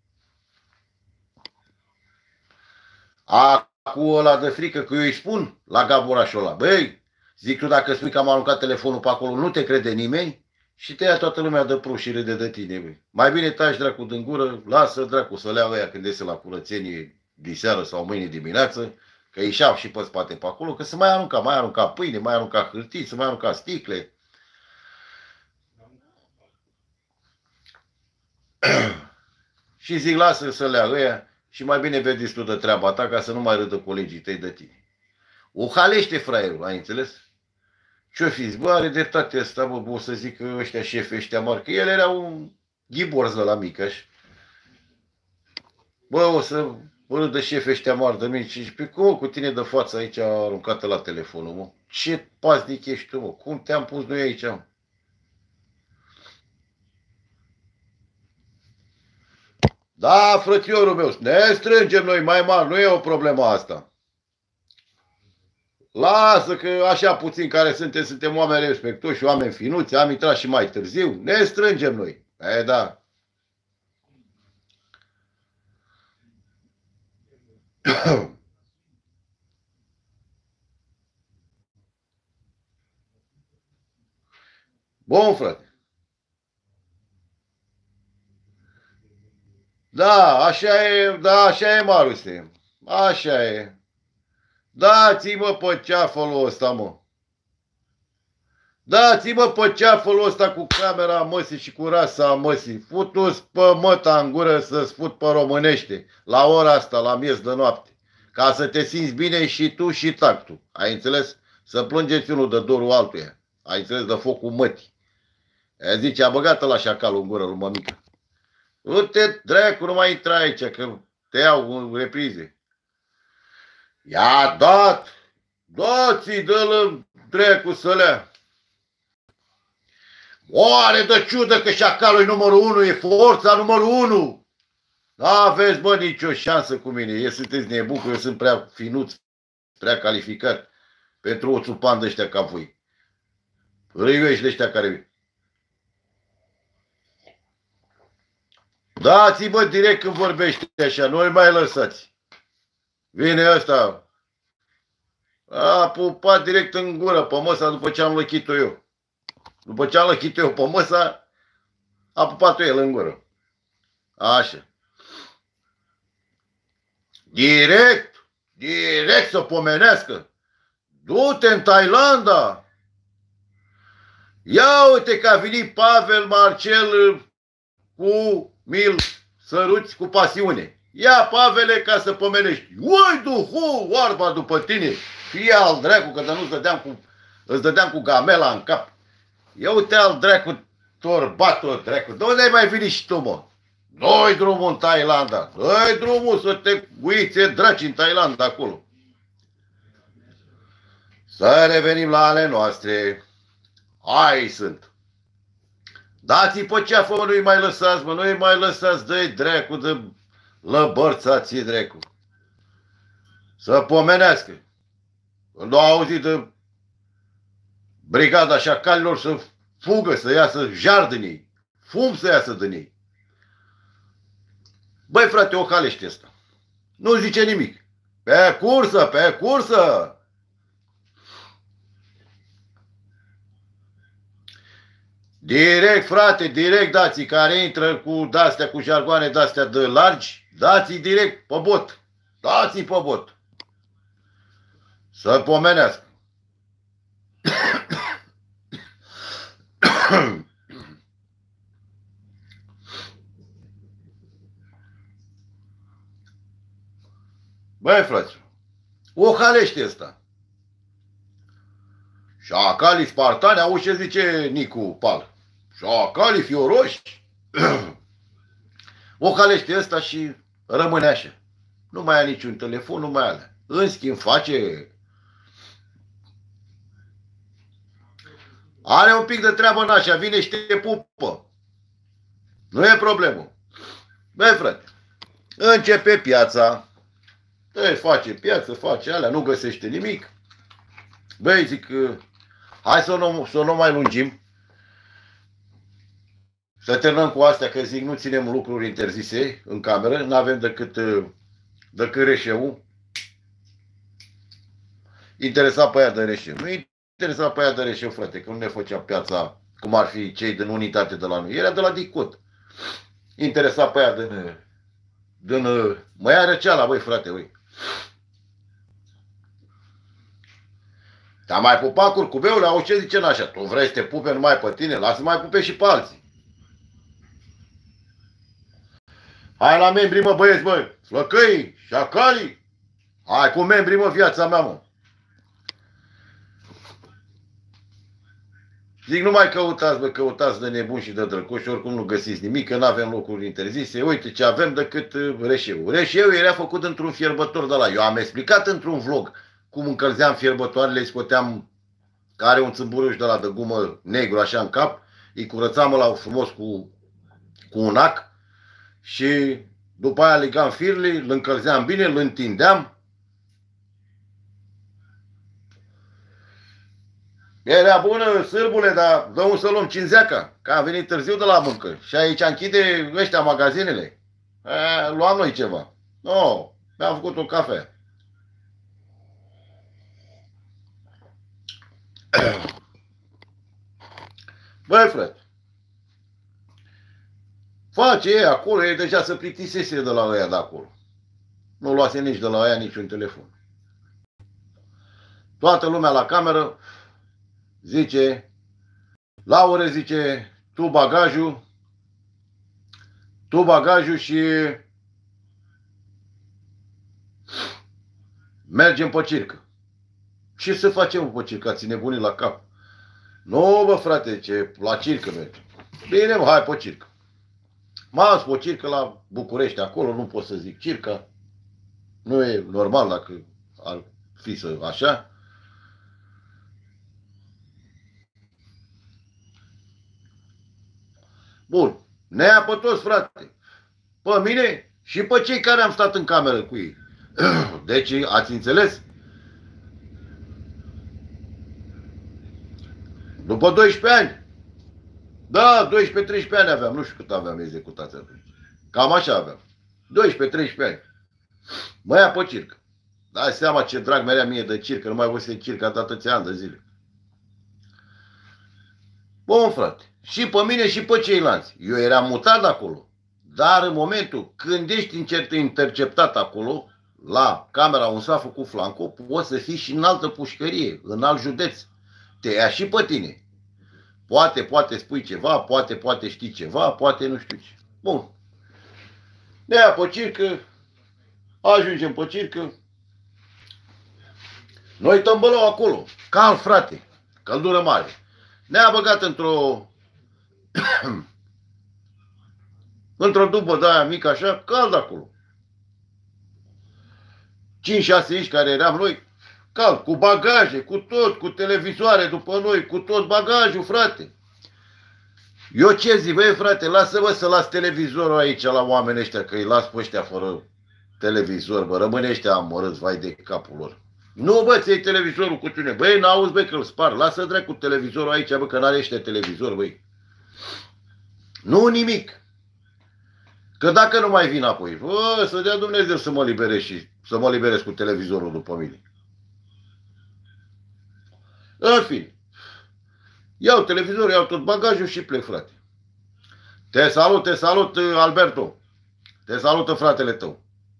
[SPEAKER 1] Acu ăla de frică, că eu îi spun la Gaborașul ăla. Băi, zic tu, dacă spui că am aruncat telefonul pe acolo, nu te crede nimeni și te ia toată lumea de pruf și râde de tine. Băi. Mai bine taci dracu din gură, lasă dracu să lea ăia când iese la curățenie diseară sau mâine dimineață, că ieșeau și pe spate pe acolo, că se mai arunca pâine, mai arunca hârtii, se mai arunca sticle. Și zic, lasă să lea ăia și mai bine vezi tu de treaba ta ca să nu mai râdă colegii tăi de tine. O halește fraierul, ai înțeles? Ce-o fi? Bă, are dreptate asta, bă, o să zic că ăștia șefi, ăștia mari, că el era un ghiborz de la Micaș. Bă, o să râdă șefi ăștia mari de mici și pe cum cu tine de față aici aruncată la telefonul, mă? Ce paznic ești tu, mă? Cum te-am pus noi aici, mă? Da, frățiorul meu, ne strângem noi mai mari, nu e o problemă asta. Lasă că așa puțin care suntem oameni respectoși, oameni finuți, am intrat și mai târziu, ne strângem noi. E, da. Bun, frate. Da, așa e, Maruse. Așa e. Dați-mă pe ceafălul ăsta, mă. Dați-mă pe ceafălul ăsta cu camera măsii și cu rasa măsii. Futu-ți pe măta în gură să-ți fut pe românește. La ora asta, la miez de noapte. Ca să te simți bine și tu și tactul. Ai înțeles? Să plângeți unul de dorul altuia. Ai înțeles? De focul mătii. Aia zice, a băgat-l la șacalul în gură lui mămică. Du-te, dracu, nu mai intra aici, că te iau în reprize. I-a dat! Dați-i, dă-l dracu să lea. Oare de ciudă că șacalul e numărul 1, e forța numărul 1. N-aveți, bă, nicio șansă cu mine. Eu sunteți nebuni, eu sunt prea finuț, prea calificat pentru o țupan de ăștia ca voi. Râioși de ăștia care... Dați-mă direct când vorbește așa, nu-i mai lăsați. Vine ăsta. A pupat direct în gură pe măsa după ce am lăchit-o eu. După ce am lăchit-o eu pe măsa, a pupat-o el în gură. Așa. Direct să pomenească. Du-te în Thailanda. Ia uite că a venit Pavel Marcel cu mil săruți cu pasiune. Ia, Pavele, ca să pomenești. Ui, duhu, oarba după tine. Fie al dracu, că îți dădeam cu gamela în cap. Ia uite al dracu, torbatul dracu. De unde ai mai venit și tu, mă? Dă-i drumul în Thailanda. Dă-i drumul să te uiți draci în Thailanda acolo. Să revenim la ale noastre. Hai sunt. Dați-i pe ceafă, mă, nu-i mai lăsați, mă, nu-i mai lăsați, dă-i dracu, de lăbărțați-i dracu. Să pomenească. Când au auzit de brigada șacalilor să fugă, să iasă jar din ei. Fum să iasă din ei. Băi, frate, o calește ăsta. Nu zice nimic. Pe cursă, pe cursă! Direct, frate, direct dați care intră cu de-astea, cu jargoane de-astea de largi, dați-i direct pe bot. Dați-i pe bot. Să pomenească. Băi, frate, o halește ăsta. Șacalii spartani, auzi ce zice Nicu Pal. Șacalii fioroși. O halește ăsta și rămâne așa. Nu mai are niciun telefon, nu mai are. În schimb, are un pic de treabă în așa, vine și te pupă. Nu e problemă. Băi, frate, începe piața. Face piață, face alea, nu găsește nimic. Băi, zic, hai să nu mai lungim. Să terminăm cu astea, că zic, nu ținem lucruri interzise în cameră, nu avem decât reșeul. Interesa pe aia de reșeu. Nu interesa pe aia de reșeu, frate, că nu ne făcea piața cum ar fi cei din unitate de la noi. Era de la Dicot. Interesa pe aia din Măia Răceala, băi, frate, băi. Te-a mai pupat curcubeule, auzi ce zice n-așa? Tu vrei să te pupe numai pe tine? Lasă mai pupe și pe alții. Hai la membrii, mă, băieți, bă, flăcăii, șacalii. Hai cu membrii, mă, viața mea, mă. Zic, nu mai căutați, bă, căutați de nebuni și de drăcoși, oricum nu găsiți nimic, că nu avem locuri interzise. Uite ce avem decât reșeul. Reșeul era făcut într-un fierbător de la. Eu am explicat într-un vlog cum încălzeam fierbătoarele, îi scoteam, care un țâmburuș de la de gumă negru așa în cap, îi curățam la frumos cu un ac și după aia legam firele, îl încălzeam bine, îl întindeam. Era bună, sârbule, dar dă un să luăm cinzeaca, că am venit târziu de la muncă. Și aici închide ăștia magazinele. Luam noi ceva. Nu, mi-am făcut o cafea. Băi, frate, face ei acolo, ei deja se plictisese de la ăia de acolo. Nu luase nici de la ăia niciun telefon. Toată lumea la cameră zice, Laure zice, tu bagajul și mergem pe circă. Ce să facem pe circă? Ați nebunit la cap. Nu, bă, frate, ce la circă mergem. Bine, mă, hai pe circă. M-am dus pe circă la București, acolo nu pot să zic circa. Nu e normal dacă ar fi să așa. Bun, ne-a pe toți, frate. Pe mine și pe cei care am stat în cameră cu ei. Deci, ați înțeles? După 12 ani. Da, 12-13 ani aveam, nu știu cât aveam executați atunci. Cam așa aveam. 12-13 ani. Mă ia pe circ. Dai seama ce drag mi-era mie de circ, că nu mai văzut circ atâția ani de zile. Bun, frate. Și pe mine și pe ceilalți. Eu eram mutat de acolo. Dar în momentul când ești interceptat acolo, la camera unde s-a făcut Flanco, poți să fii și în altă pușcărie, în alt județ. Te ia și pe tine. Poate spui ceva, poate știi ceva, poate nu știu ce. Bun. Ne ia pe circă, ajungem pe circă. Noi tămbălăm acolo. Cald, frate. Căldură mare. Ne-a băgat într-o dubă de aia mică așa, cald acolo. 5-6 inși care eram noi, cald, cu bagaje, cu tot, cu televizoare după noi, cu tot bagajul, frate. Eu ce zic, băi, frate, lasă-mă să las televizorul aici la oamenii ăștia, că îi las pe ăștia fără televizor, bă, rămâne ăștia amărâți, vai de capul lor. Nu, bă, ți-ai televizorul cu tine. Băi, n-auzi, băi, că îl spar. Lasă dracu televizorul aici, bă, că n-are ăștia televizor, băi. Nu nimic. Că dacă nu mai vin apoi, bă, să dea Dumnezeu să mă liberez și să mă liberez cu televizorul după mine. În fine. Iau televizorul, iau tot bagajul și plec, frate. Te salut, Alberto. Te salută fratele tău.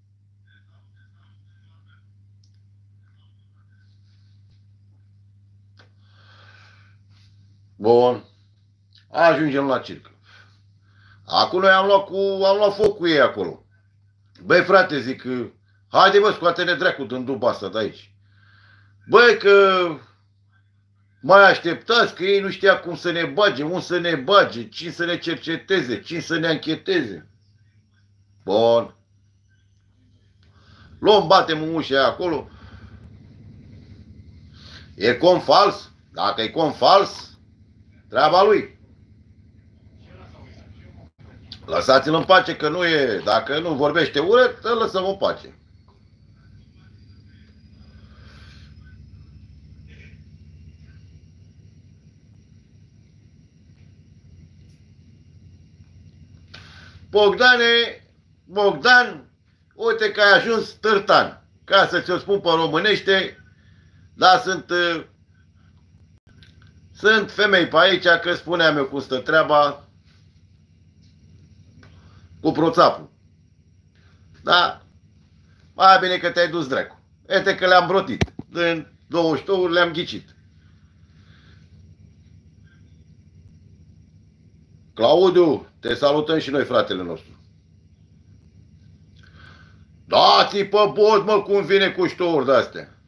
[SPEAKER 1] Bun. Ajungem la circ. Acum noi am luat foc cu ei acolo. Băi, frate, zic, haide, bă, scoate-ne dracu din duba asta de aici. Băi, că mai așteptați, că ei nu știa cum să ne bage, unde să ne bage, cine să ne cerceteze, cine să ne ancheteze. Bun. Luăm, batem în ușa acolo. E com fals? Dacă e com fals, treaba lui. Lăsați-l în pace că nu e, dacă nu vorbește urât, îl lăsăm în pace. Bogdan, uite că ai ajuns târtan. Ca să ți-o spun pe românește, dar sunt femei pe aici, că spuneam eu cum stă treaba cu proțapul. Da? Mai bine că te-ai dus dracu. Uite că le-am brotit. Din 22 le-am ghicit. Claudiu, te salutăm și noi, fratele nostru. Dați-i pe bot, mă, cum vine cu ștouri de-astea.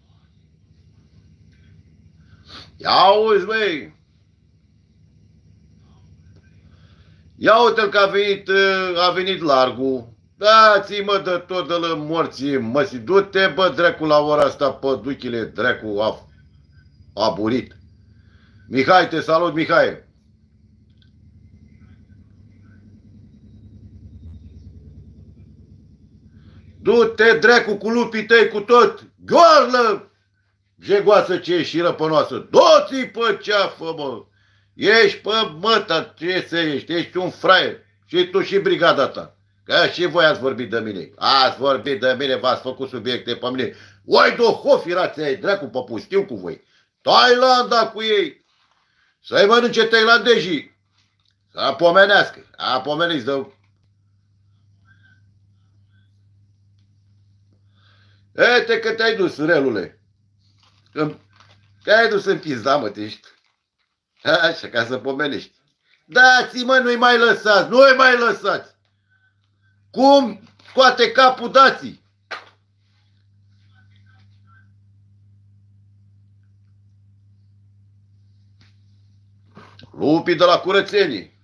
[SPEAKER 1] Ia uzi, băi. Ia uite-l că a venit largul. Dați-i, mă, de tot de la morții, mă, du-te, bă, dracu, la ora asta, păduchile, dracu, a burit. Mihai, te salut, Mihai. Du-te, dracu, cu lupii tăi, cu tot. Goarlă, jegoasă ce ești și răpănoasă. Du-ți-i pe ceafă, mă. Ești pe măta, ce să ești un fraier. Și tu și brigada ta. Că și voi ați vorbit de mine. Ați vorbit de mine, v-ați făcut subiecte pe mine. Oi, dohof, erați ai, dracu, pe pustiu cu voi. Thailanda cu ei. Să-i mănânce thailandezii. Să apomenească. Apomeniți de... Uite că te-ai dus, relule. Te-ai dus în pizda, mă, ești. Așa, ca să pomenești. Dați-i, mă, nu-i mai lăsați, nu-i mai lăsați. Cum scoate capul, dați-i. Lupii de la curățenii.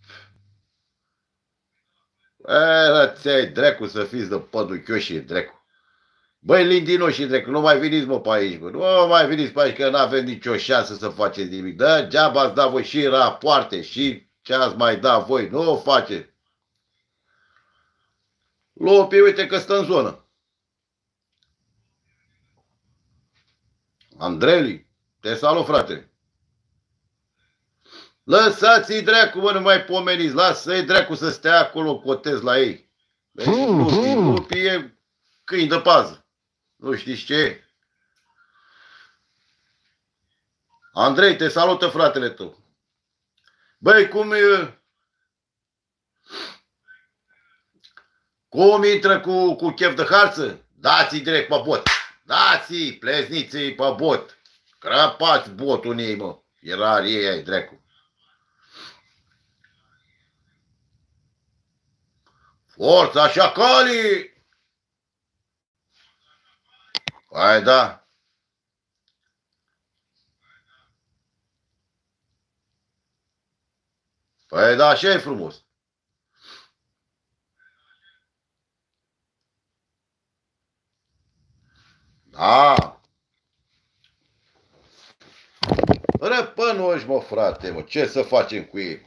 [SPEAKER 1] Ți-ai dracu să fiți de păduchioșii, dracu. Băi, lindinoși, dracu, nu mai veniți, mă, pe aici, bă. Nu mai veniți pe aici, că n-avem nicio șansă să faceți nimic. Degeaba ați dat voi și rapoarte și ce ați mai dat voi. Nu o faceți. Lupii, uite că stă în zonă. Andreli, te salut, frate. Lăsați-i dracu, mă, nu mai pomeniți. Lasă-i dracu să stea acolo, cotez la ei. Lupi e câini de pază. Nu știți ce e? Andrei, te salută fratele tău. Băi, cum intră cu chef de harță? Dați-i direct pe bot. Dați-i, plezniți-i pe bot. Crăpați botul în ei, mă. Era ei, dracu. Forța șacalii! Hai da. Păi da, așa e frumos. Da. Răpănoși, mă, frate, mă. Ce să facem cu ei?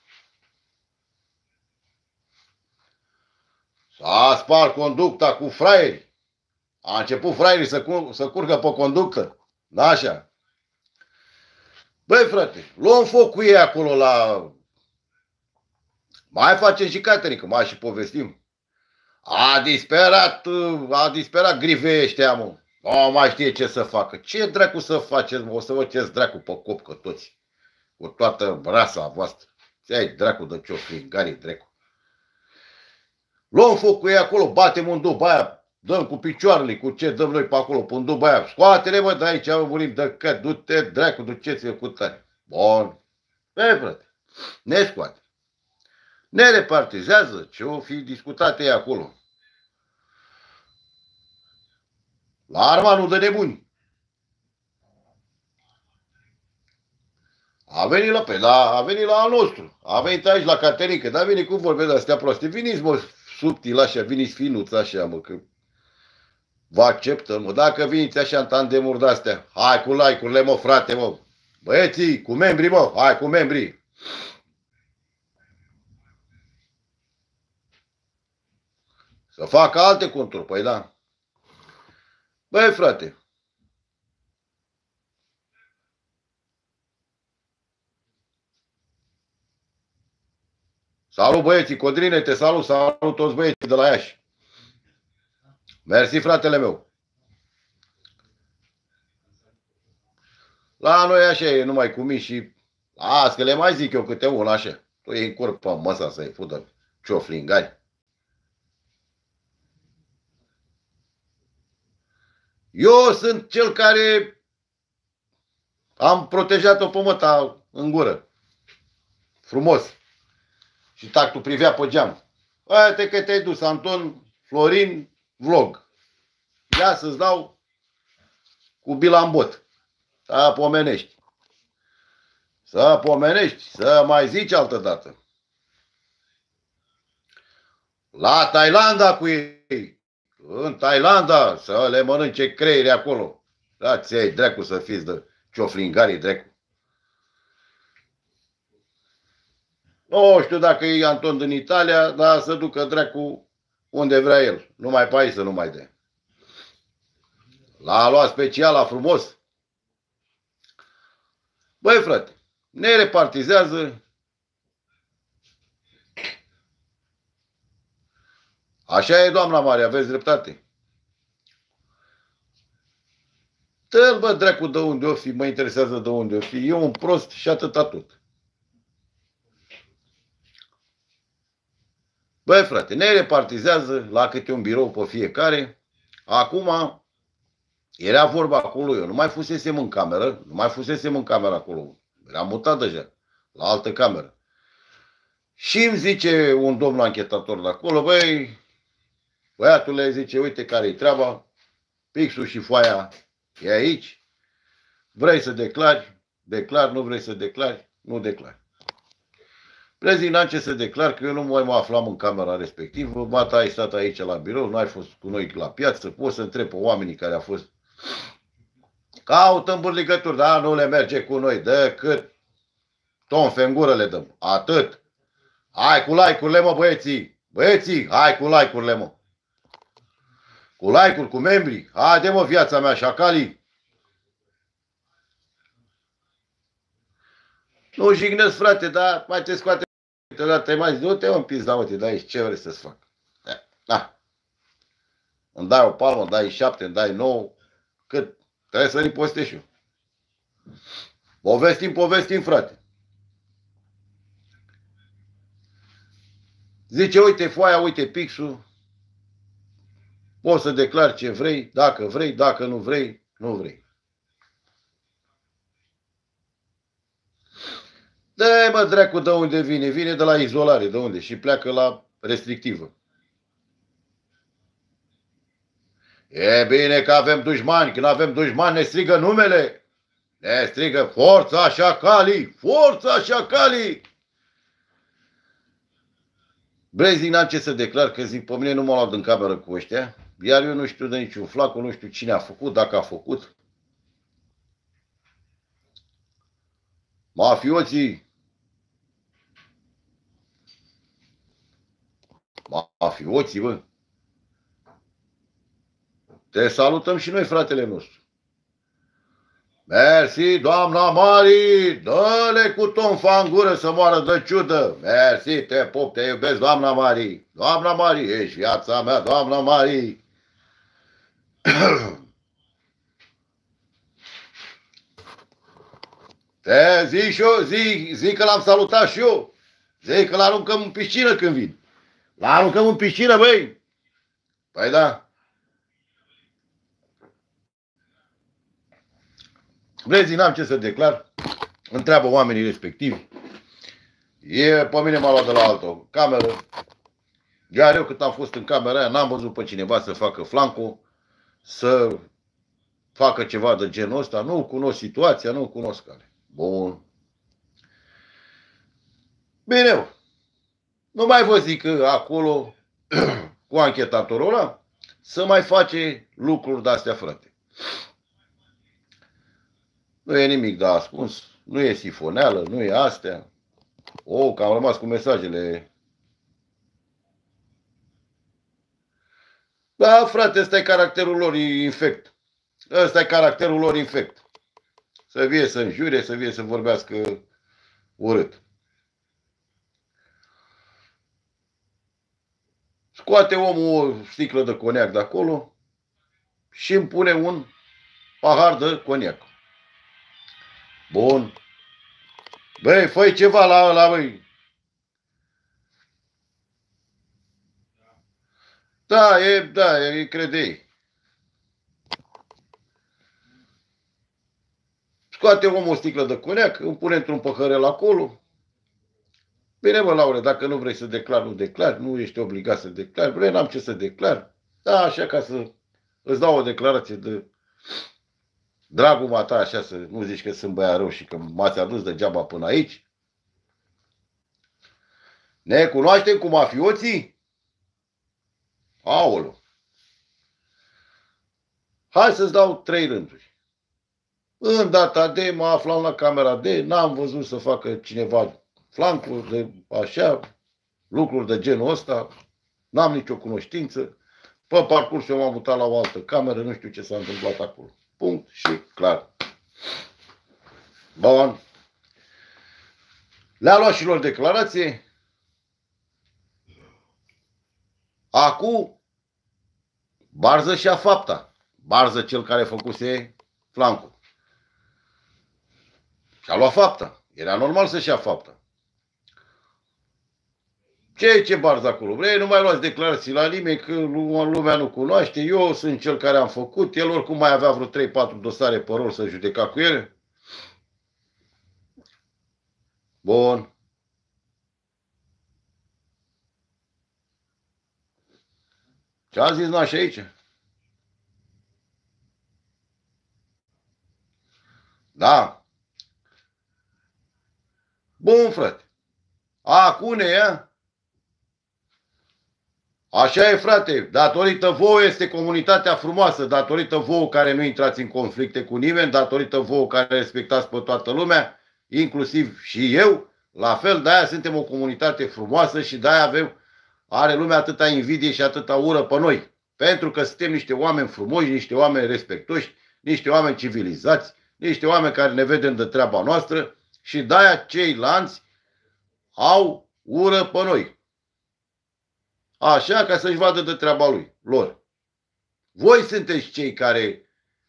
[SPEAKER 1] S-a spart conducta cu fraieri. A început fraierii să curgă pe conductă. Da, așa. Băi, frate, luăm foc cu ei acolo la... Mai facem și catering, mai și povestim. A disperat grivei ăștia, mă. Nu mai știe ce să facă. Ce dracu să faceți, mă? O să vă ceți dracu pe copcă toți. Cu toată brasa voastră. Ți-ai dracu de cioflingarii, dracu. Luăm foc cu ei acolo, batem în duba aia, dăm cu picioarele, cu ce dăm noi pe acolo, pe duba aia. Scoate-le, mă, de aici, murim de căt, du-te, dracu, duceți-vă cu tare. Bun. Ei, frate, ne scoate. Ne repartizează ce o fi discutat ei acolo. La armanul de nebuni. A venit la al nostru. A venit aici la Caterică, dar vine cu vorbe de astea proaste. Veniți, mă, subtil așa, veniți finuți așa, mă, că vă acceptă, mă. Dacă veniți așa în tandemuri de-astea, hai cu like-urile, mă, frate, mă. Băieții, cu membrii, mă, hai cu membrii. Să facă alte conturi, păi da. Băi, frate. Salut, băieții, Codrine, te salut toți băieții de la Iași. Mersi, fratele meu. La noi așa e, numai cu mii și... Las că le mai zic eu câte una așa. Tu iei în corp pe măsa să-i fudă cioflingari. Eu sunt cel care am protejat-o pe măta în gură. Frumos. Și tactul privea pe geam. Uite că te-ai dus, Anton, Florin, vlog. Ia să-ți dau cu bila în bot. Să pomenești. Să pomenești, să mai zici altă dată. La Thailanda cu ei. În Thailanda să le mănânce creiere acolo. Da, ți-ai dracu să fiți de cioflingarii, dracu. Nu știu dacă e Anton din Italia, dar să ducă dracu unde vrea el. Numai pe aici să nu mai dea. L-a luat special, la frumos. Băi, frate, ne repartizează. Așa e, doamna Mare, aveți dreptate. Dă-l, bă, dracu, de unde o fi, mă interesează de unde o fi. E un prost și atâta tot. Băi, frate, ne repartizează la câte un birou pe fiecare. Acum era vorba acolo, eu nu mai fusesem în cameră, acolo. Eram mutat deja la altă cameră. Și îmi zice un domn anchetator de acolo, băi, băiatule, zice, uite care-i treaba, pixul și foaia e aici, vrei să declari, declar, nu vrei să declari, nu declari. Prezid, n-am ce să declar, că eu nu mai mă aflam în camera respectivă, bata, ai stat aici la birou, nu ai fost cu noi la piață, poți să întreb pe oamenii care au fost. Caută îmburligături, da, nu le merge cu noi, decât tonfe în gură le dăm, atât. Hai cu like-urile, mă, băieții, băieții, hai cu like-urile, mă. Cu like-uri, cu membrii, haide, mă, viața mea, șacalii. Nu jignesc, frate, dar mai te scoate câteodată, mai zi, du-te, mă, în pizda, mă, te dai aici, ce vrei să-ți fac? Na. Îmi dai o palmă, îmi dai 7, îmi dai 9, cât? Trebuie să ripostesc și eu. Povestim, frate. Zice, uite foaia, uite pixul. Poți să declari ce vrei, dacă nu vrei, nu vrei. Dă-i mă dracu de unde vine. Vine de la izolare, de unde? Și pleacă la restrictivă. E bine că avem dușmani. Când avem dușmani ne strigă numele. Ne strigă forța șacalii, forța șacalii. Bre, zic, n-am ce să declar, că zic, pe mine nu m-au luat în cameră cu ăștia, iar eu nu știu de niciun flacul, nu știu cine a făcut, dacă a făcut. Mafioții, bă. Te salutăm și noi, fratele nostru. Mersi, doamna Mari, dă-le cu tonfa în gură să moară de ciudă. Mersi, te pup, te iubesc, doamna Mari. Doamna Mari, ești viața mea, doamna Mari. Te zic și eu, zic că l-am salutat și eu. Zic că l-aruncăm în piscină când vin. L-aruncăm în piscină, băi. Păi da. Vrezi, n-am ce să declar. Întreabă oamenii respectivi. Pe mine m-a luat de la altă cameră. Iar eu cât am fost în camera aia, n-am văzut pe cineva să facă flanco, să facă ceva de genul ăsta. Nu cunosc situația, nu cunosc care. Bun. Bine, nu mai vă zic că acolo, cu anchetatorul ăla, să mai face lucruri de-astea, frate. Nu e nimic de ascuns, nu e sifoneală, nu e astea. Că am rămas cu mesajele. Da, frate, ăsta e caracterul lor infect. Ăsta e caracterul lor infect. Să vie să înjure, să vie să vorbească urât. Scoate omul o sticlă de coniac de acolo și îmi pune un pahar de coniac. Bun. Băi, fă ceva la ăla, băi. Da, crede ei. Scoate omul o sticlă de coniac, îmi pune într-un păhărel acolo. Bine, mă, Laure, dacă nu vrei să declari, nu declari, nu ești obligat să declari. Vrei, n-am ce să declar. Da, așa ca să îți dau o declarație de dragul ta, așa, să nu zici că sunt băiat rău și că m-ați adus degeaba până aici. Ne cunoaștem cu mafioții? Aoleu. Hai să-ți dau 3 rânduri. În data de mă aflam la camera de, n-am văzut să facă cineva flancuri de așa, lucruri de genul ăsta, n-am nicio cunoștință. Pe parcurs eu m-am mutat la o altă cameră, nu știu ce s-a întâmplat acolo. Punct și clar. Bun. Le-a luat și lor declarație. Acum, Barză și-a fapta. Barză cel care făcuse flancul. Și-a luat fapta. Era normal să-și ia fapta. Ce Barză acolo? Vrei, nu mai luați declarații la nimeni, că lumea nu cunoaște. Eu sunt cel care am făcut. El oricum mai avea vreo 3-4 dosare pe rol să judeca cu ele. Bun. Ce a zis nașa aici? Da. Bun, frate. Acum ne ia. Așa e, frate. Datorită vouă este comunitatea frumoasă. Datorită vouă care nu intrați în conflicte cu nimeni. Datorită vouă care respectați pe toată lumea. Inclusiv și eu. La fel, de-aia suntem o comunitate frumoasă și de-aia are lumea atâta invidie și atâta ură pe noi. Pentru că suntem niște oameni frumoși, niște oameni respectoși, niște oameni civilizați, niște oameni care ne vedem de treaba noastră și de-aia ceilalți au ură pe noi. Așa, ca să-și vadă de treaba lor. Voi sunteți cei care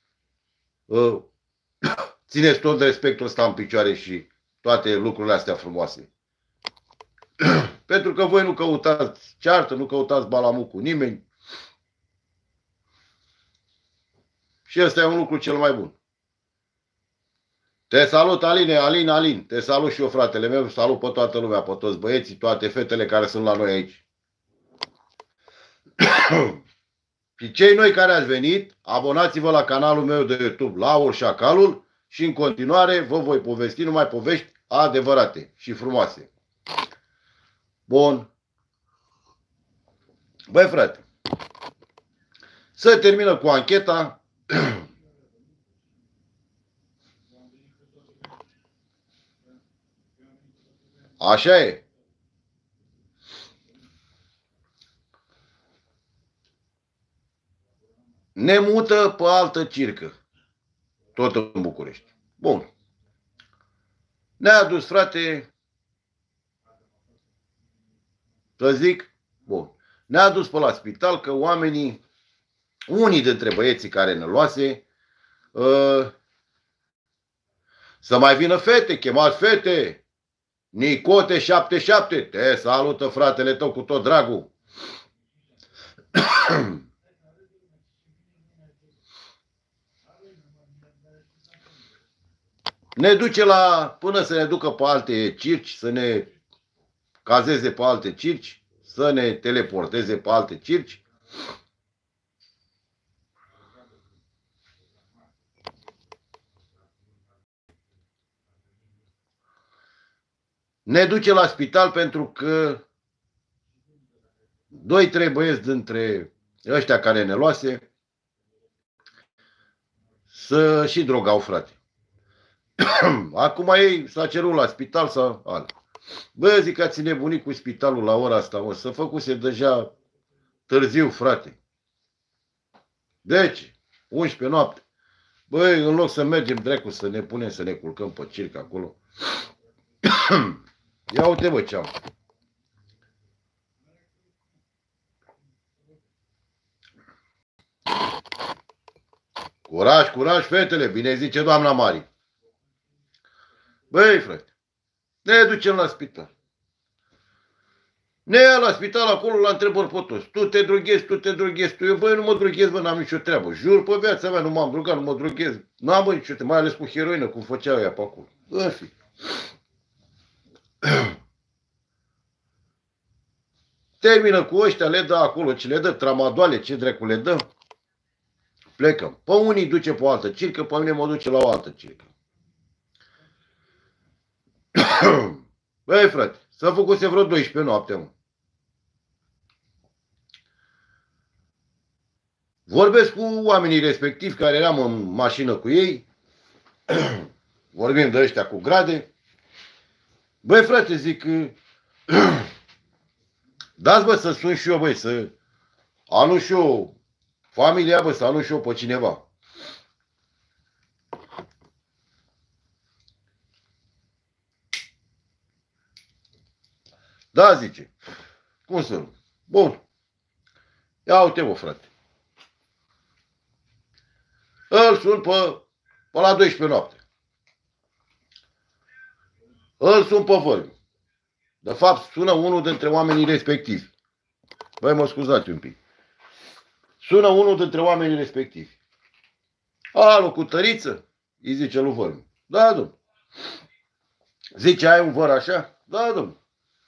[SPEAKER 1] țineți tot respectul ăsta în picioare și toate lucrurile astea frumoase. Pentru că voi nu căutați ceartă, nu căutați balamul cu nimeni. Și ăsta e un lucru cel mai bun. Te salut, Aline, Alin. Te salut și eu, fratele meu. Salut pe toată lumea, pe toți băieții, toate fetele care sunt la noi aici. Și cei noi care ați venit, abonați-vă la canalul meu de YouTube, Laur Șacalul, și în continuare vă voi povesti numai povești adevărate și frumoase. Bun. Băi, frate, să termină cu ancheta. Așa e. Ne mută pe altă circă. Tot în București. Bun. Ne-a dus, frate, să zic, bun. Ne-a dus pe la spital că oamenii, unii dintre băieții care ne luase, să mai vină fete, chemați fete. Nicote 77, te salută fratele tău cu tot dragul. Ne duce până să ne ducă pe alte circi, să ne cazeze pe alte circi, să ne teleporteze pe alte circi. Ne duce la spital pentru că 2-3 băieți dintre ăștia care ne luase să și drogau, frate. Acum ei s-a cerut la spital sau alt. Bă, zic, ați nebunit cu spitalul la ora asta, mă, să făcuse deja târziu, frate. Deci, 11 noapte. Băi, în loc să mergem dracu să ne punem să ne culcăm pe circ acolo. Ia uite, bă, ce-am. Curaj, curaj, fetele, bine zice doamna Mari. Băi, frate, ne ducem la spital. Ne ia la spital acolo la întrebări pe toți. Tu te droghezi, tu. Eu, băi, nu mă droghez, bă, n-am nicio treabă. Jur pe viața mea, nu m-am drogat, nu mă droghez. N-am, bă, nicio treabă, mai ales cu heroină, cum făceau ea pe acolo. În fi. Termină cu ăștia, le dă acolo ce le dă, tramadoale, ce dracu le dă. Plecăm. Pe unii duce pe o altă circă, pe mine mă duce la o altă circă. Băi, frate, s-a făcuse vreo 12 noapte, mă. Vorbesc cu oamenii respectivi care eram în mașină cu ei. Vorbim de ăștia cu grade. Băi, frate, zic, dați, bă, să sun și eu, băi, să anunț și eu familia, bă, să anunț și eu pe cineva. Da, zice. Cum să nu? Bun. Ia uite, bă, frate. Îl sun pe la 12 noapte. Îl sun pe Vărmiu. De fapt, sună unul dintre oamenii respectivi. Băi, mă scuzați un pic. Sună unul dintre oamenii respectivi. Alo, cu tăriță? Îi zice lui Vărmiu. Da, domn. Zice, ai un văr așa? Da, domn.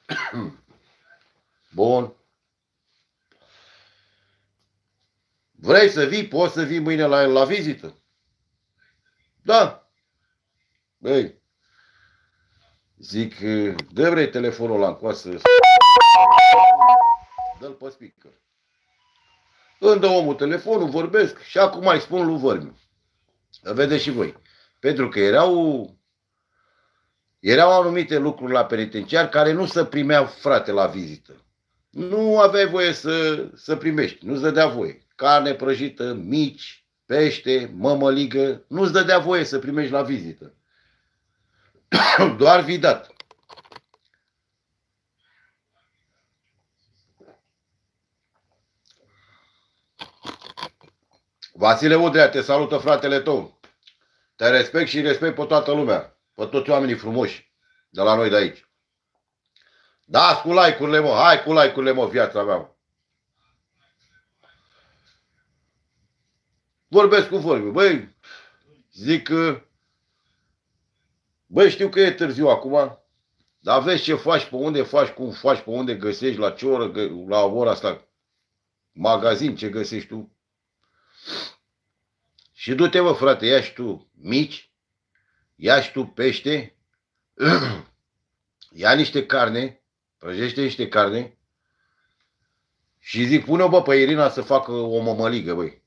[SPEAKER 1] Bun. Vrei să vii? Poți să vii mâine la vizită? Da. Băi, zic, dă vrei telefonul ăla în coasă. Dă-l pe speaker. Îmi dă omul telefonul, vorbesc și acum mai spun lui Vărmiu. Vedeți și voi. Pentru că erau anumite lucruri la penitenciar care nu se primeau, frate, la vizită. Nu aveai voie să primești. Nu-ți dădea voie. Carne prăjită, mici, pește, mămăligă. Nu-ți dădea voie să primești la vizită. Doar vidat. Vasile Udrea, te salută fratele tău. Te respect și respect pe toată lumea. Pe toți oamenii frumoși de la noi de aici. Da, cu like-urile, mă. Hai cu like-urile, mă, viața mea. Vorbesc cu vorbe. Băi, zic că... Băi, știu că e târziu acum, dar vezi ce faci, pe unde faci, cum faci, pe unde găsești, la ce oră, la ora asta, magazin, ce găsești tu. Și du-te, mă, frate, ia și tu mici, ia și tu pește, ia niște carne, prăjește niște carne și zic, pune-o, bă, pe Irina să facă o mămăligă, băi.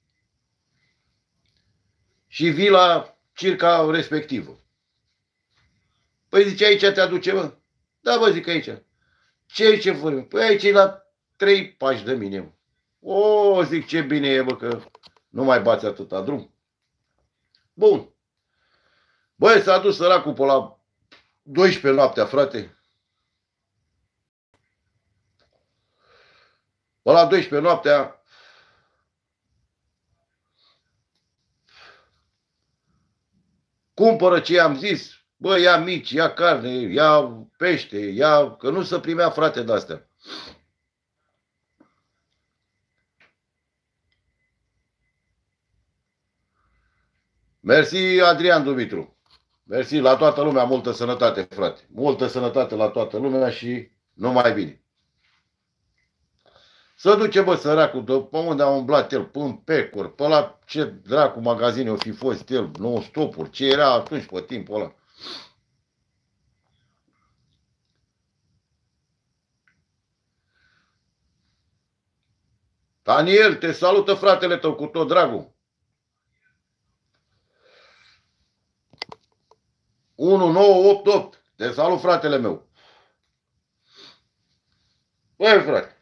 [SPEAKER 1] Și vii la circa respectivă. Păi zice, aici te aduce, bă? Da, bă, zic aici. Ce vorbim? Păi aici e la 3 pași de mine, mă. O, zic, ce bine e, bă, că nu mai bați atâta drum. Bun. Băi, s-a dus săracul pe la 12 noaptea, frate. Pe la 12 noaptea cumpără ce i-am zis. Bă, ia mici, ia carne, ia pește, ia... Că nu se primea, frate, de-astea. Mersi, Adrian Dumitru. Mersi, la toată lumea, multă sănătate, frate. Multă sănătate la toată lumea și numai bine. Să duce, bă, săracul, de pe unde a umblat el, până pe cor, pe la ce dracu magazine o fi fost el, non-stopuri, ce era atunci pe timpul ăla. Daniel, te salută fratele tău cu tot dragul. 1988. Te salut, fratele meu. Băi, frate.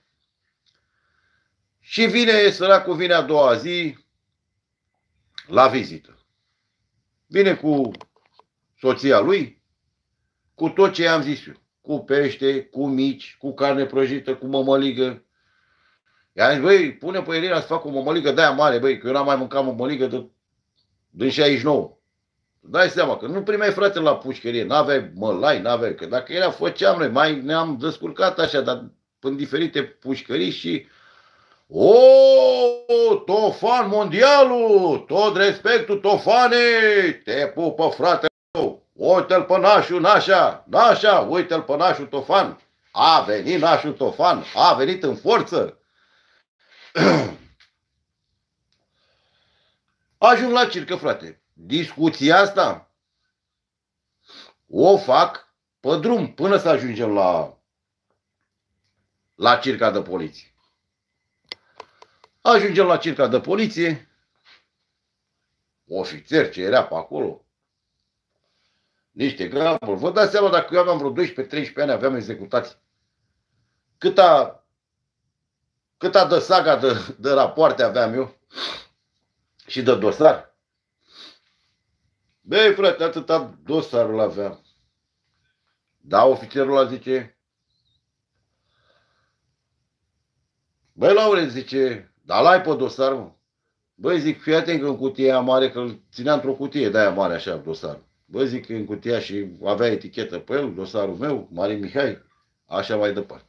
[SPEAKER 1] Și vine, săracul vine a doua zi la vizită. Vine cu soția lui, cu tot ce i-am zis eu. Cu pește, cu mici, cu carne prăjită, cu mămăligă. I-am zis, băi, pune pe Irina să fac o mămăligă de aia mare, băi, că eu n-am mai mâncat mămăligă din 69. Dai seama că nu primeai, frate, la pușcărie, n-aveai mălai, n-aveai, că dacă era făceam noi, mai ne-am descurcat așa, dar în diferite pușcării și o, Tofan mondialul, tot respectul, Tofane, te pupă, frate, uite-l pe nașul, nașa, uite-l pe nașul Tofan, a venit nașul Tofan, a venit în forță. Ajung la circă, frate. Discuția asta o fac pe drum până să ajungem la circa de poliție. Ajungem la circa de poliție, ofițer ce era pe acolo, niște graburi. Vă dați seama, dacă eu aveam vreo 12-13 ani, aveam executați. Câta de saga de rapoarte aveam eu și de dosar. Băi, frate, atâta dosarul aveam. Da, ofițerul ăla zice, băi, Laure, zice, dar l-ai pe dosar, mă? Băi, zic, fii atent că în cutia mare, că îl ținea într-o cutie de-aia mare, așa, dosarul. Băi, zic că în cutia și avea etichetă pe el, dosarul meu, Mare Mihai, așa mai departe.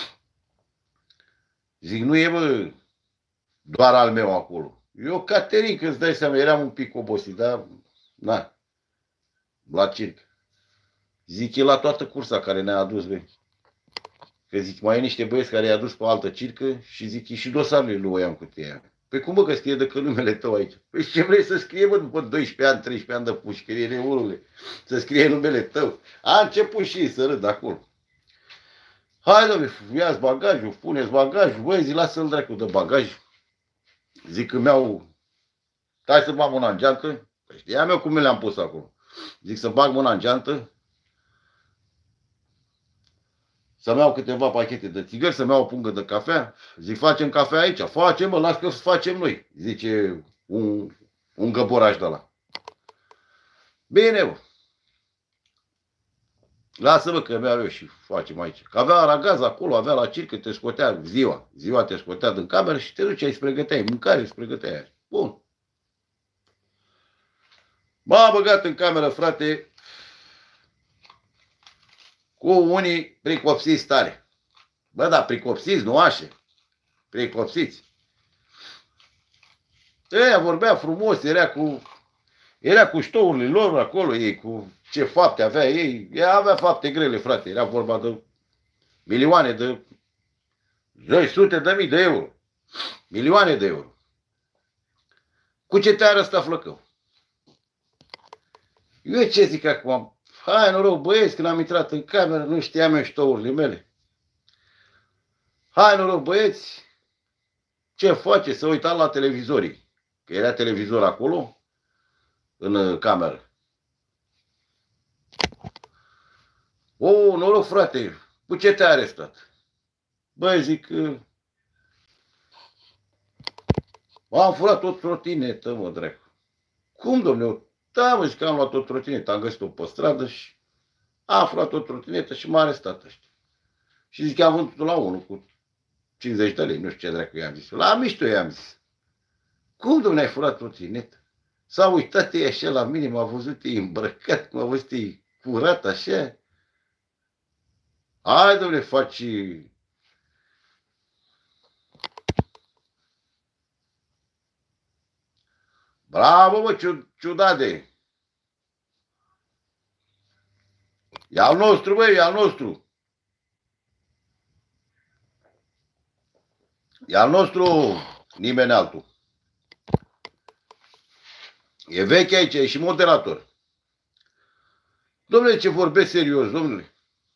[SPEAKER 1] Zic, nu e, bă, doar al meu acolo. Eu, Caterin, că îți dai seama, eram un pic obosit, dar, na, la circ. Zic, e la toată cursa care ne-a adus, băi. Că zic, mai e niște băieți care i-a dus pe altă circă și zic, e și dosarul lui în cutia aia. Păi cum, bă, că scrie decât numele tău aici? Păi ce vrei să scrie, bă, după 12 ani, 13 ani de pușcărie, neurule? Să scrie numele tău. A început și să râd acolo. Hai, dom'le, ia-ți bagajul, puneți bagajul, băi, zi, lasă-l dracu de bagaj. Zic că mi-au... Hai să bag mâna în geantă. Păi știam eu cum le-am pus acolo. Zic să bag mâna în geantă. Să-mi iau câteva pachete de țigări, să-mi iau o pungă de cafea. Zic, facem cafea aici? Facem, mă, las că facem noi. Zice un găboraș de ăla. Bine, bă. Lasă-mă că mi-au eu și facem aici. Că avea aragaz acolo, avea la circă, te scotea ziua. Ziua te scotea din cameră și te duceai, îți pregăteai mâncare, îți pregăteai aia. Bun. M-a băgat în cameră, frate, cu unii pricopsiți tare. Bă, da, pricopsiți, nu așa. Pricopsiți. Ăia vorbea frumos, era cu ștourile lor acolo, ei, cu ce fapte avea ei. Ea avea fapte grele, frate. Era vorba de milioane de 200.000 de euro. Milioane de euro. Cu ce te arăsta flăcău? Eu ce zic acum? Hai noroc, băieți, când am intrat în cameră, nu știam eu ștourile mele. Hai noroc, băieți, ce face? Să uitam la televizorii. Că era televizor acolo, în cameră. O, noroc, frate, cu ce te-ai arestat? Băi, zic, am furat o trotinetă, mă, dracu. Cum, domnule? Da, mă, zic că am luat o trotinetă, am găsit-o pe stradă și am furat o trotinetă și m-a arestat ăștia. Și zic că am vândut-o la unul cu 50 de lei, nu știu ce dracu i-am zis. La mișto i-am zis. Cum, domnule, ai furat trotinetă? S-a uitat ei așa la mine, m-a văzut ei îmbrăcat, m-a văzut ei curat așa. Hai, domnule, faci... Bravo, mă, ciudade! E al nostru, băi, e al nostru! E al nostru, nimeni altul. E vechi aici, e și moderator. Domnule, ce vorbesc serios, domnule?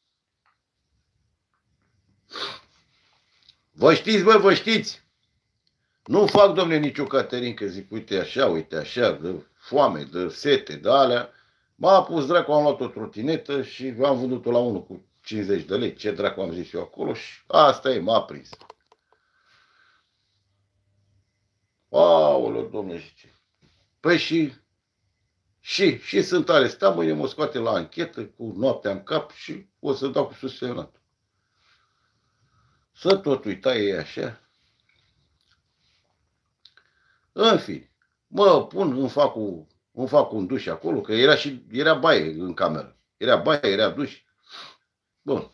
[SPEAKER 1] Vă știți, bă, vă știți? Nu fac, domnule, nicio caterincă, zic, uite așa, de foame, de sete, de alea. M-a pus dracu, am luat o trotinetă și am vândut-o la unul cu 50 de lei. Ce dracu am zis eu acolo și asta e, m-a prins. Aoleu, domnule, zice. Păi și sunt arestat, mâine mă scoate la anchetă cu noaptea în cap și o să dau cu susționat. Să tot uita ei așa. În fine, mă pun, îmi fac un duș acolo, că era baie în cameră. Era baie, era duș. Bun.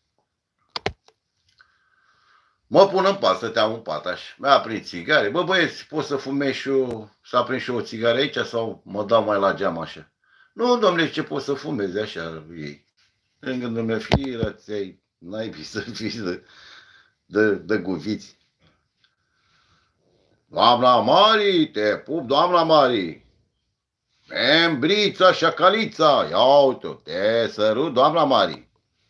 [SPEAKER 1] Mă pun în pat, stăteam în pat așa. Mi-a aprins țigare. Bă, băieți, pot să fumez și eu, să aprind și eu o țigară aici sau mă dau mai la geam așa? Nu, domnule, ce pot să fumezi așa ei? În gândul meu, firea ți-ai naibii să fii de guviți. Doamna Mari, te pup, doamna Mari. Membrița, șacalița, ia uite-o, te sărut, doamna Mari.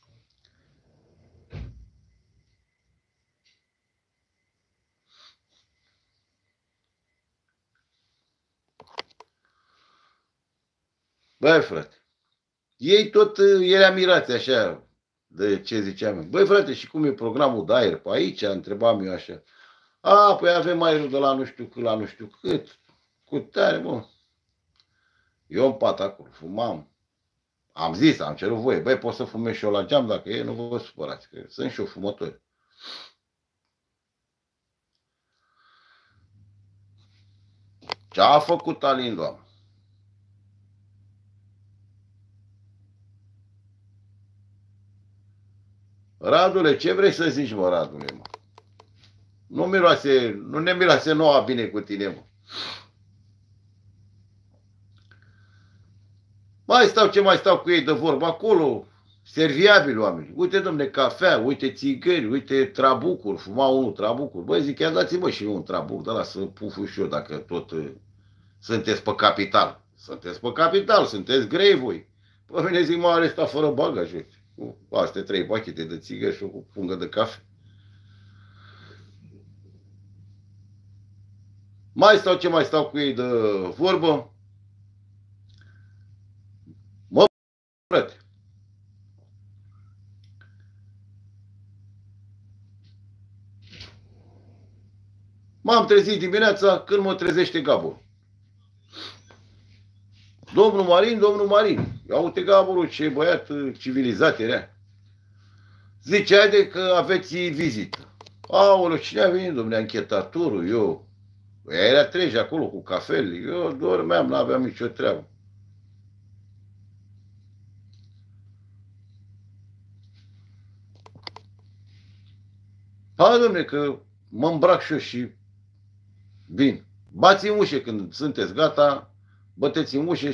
[SPEAKER 1] Băi, frate, ei tot era mirați așa de ce ziceam. Băi, frate, și cum e programul de aer pe aici? Întrebam eu așa. A, păi avem aerul de la nu știu cât, la nu știu cât. Cu tare, bă. Eu în pat acolo, fumam. Am zis, am cerut voie. Băi, pot să fumez și eu la geam dacă e, nu vă supărați, că sunt și eu fumător. Ce-a făcut Alin, doamnă? Radule, ce vrei să zici, mă, Radule, mă? Nu ne miroase noua bine cu tine, mă. Mai stau cu ei de vorbă acolo, serviabili oameni. Uite, domne, cafea, uite țigări, uite trabucuri, fuma unul trabucuri. Băi, zic, ia dați-mă și un trabuc de ăla să pufu și eu, dacă tot sunteți pe capital. Sunteți pe capital, sunteți grei voi. Păi mine zic, m-a arestat fără bagaj, uite. Cu astea 3 pachete de țigări și o pungă de cafea. Mai stau cu ei de vorbă? Mă, frate. M-am trezit dimineața când mă trezește Gabor. Domnul Marin. Ia uite Gaborul, ce băiat civilizat era. Zice, haide că aveți vizită. Aoleu, cine a venit, domnule, anchetatorul, eu. Păi era treci acolo cu cafele. Eu dormeam, n-aveam nicio treabă. Hai, dom'le, că mă îmbrac și eu și vin. Bați în ușe când sunteți gata, băteți în ușe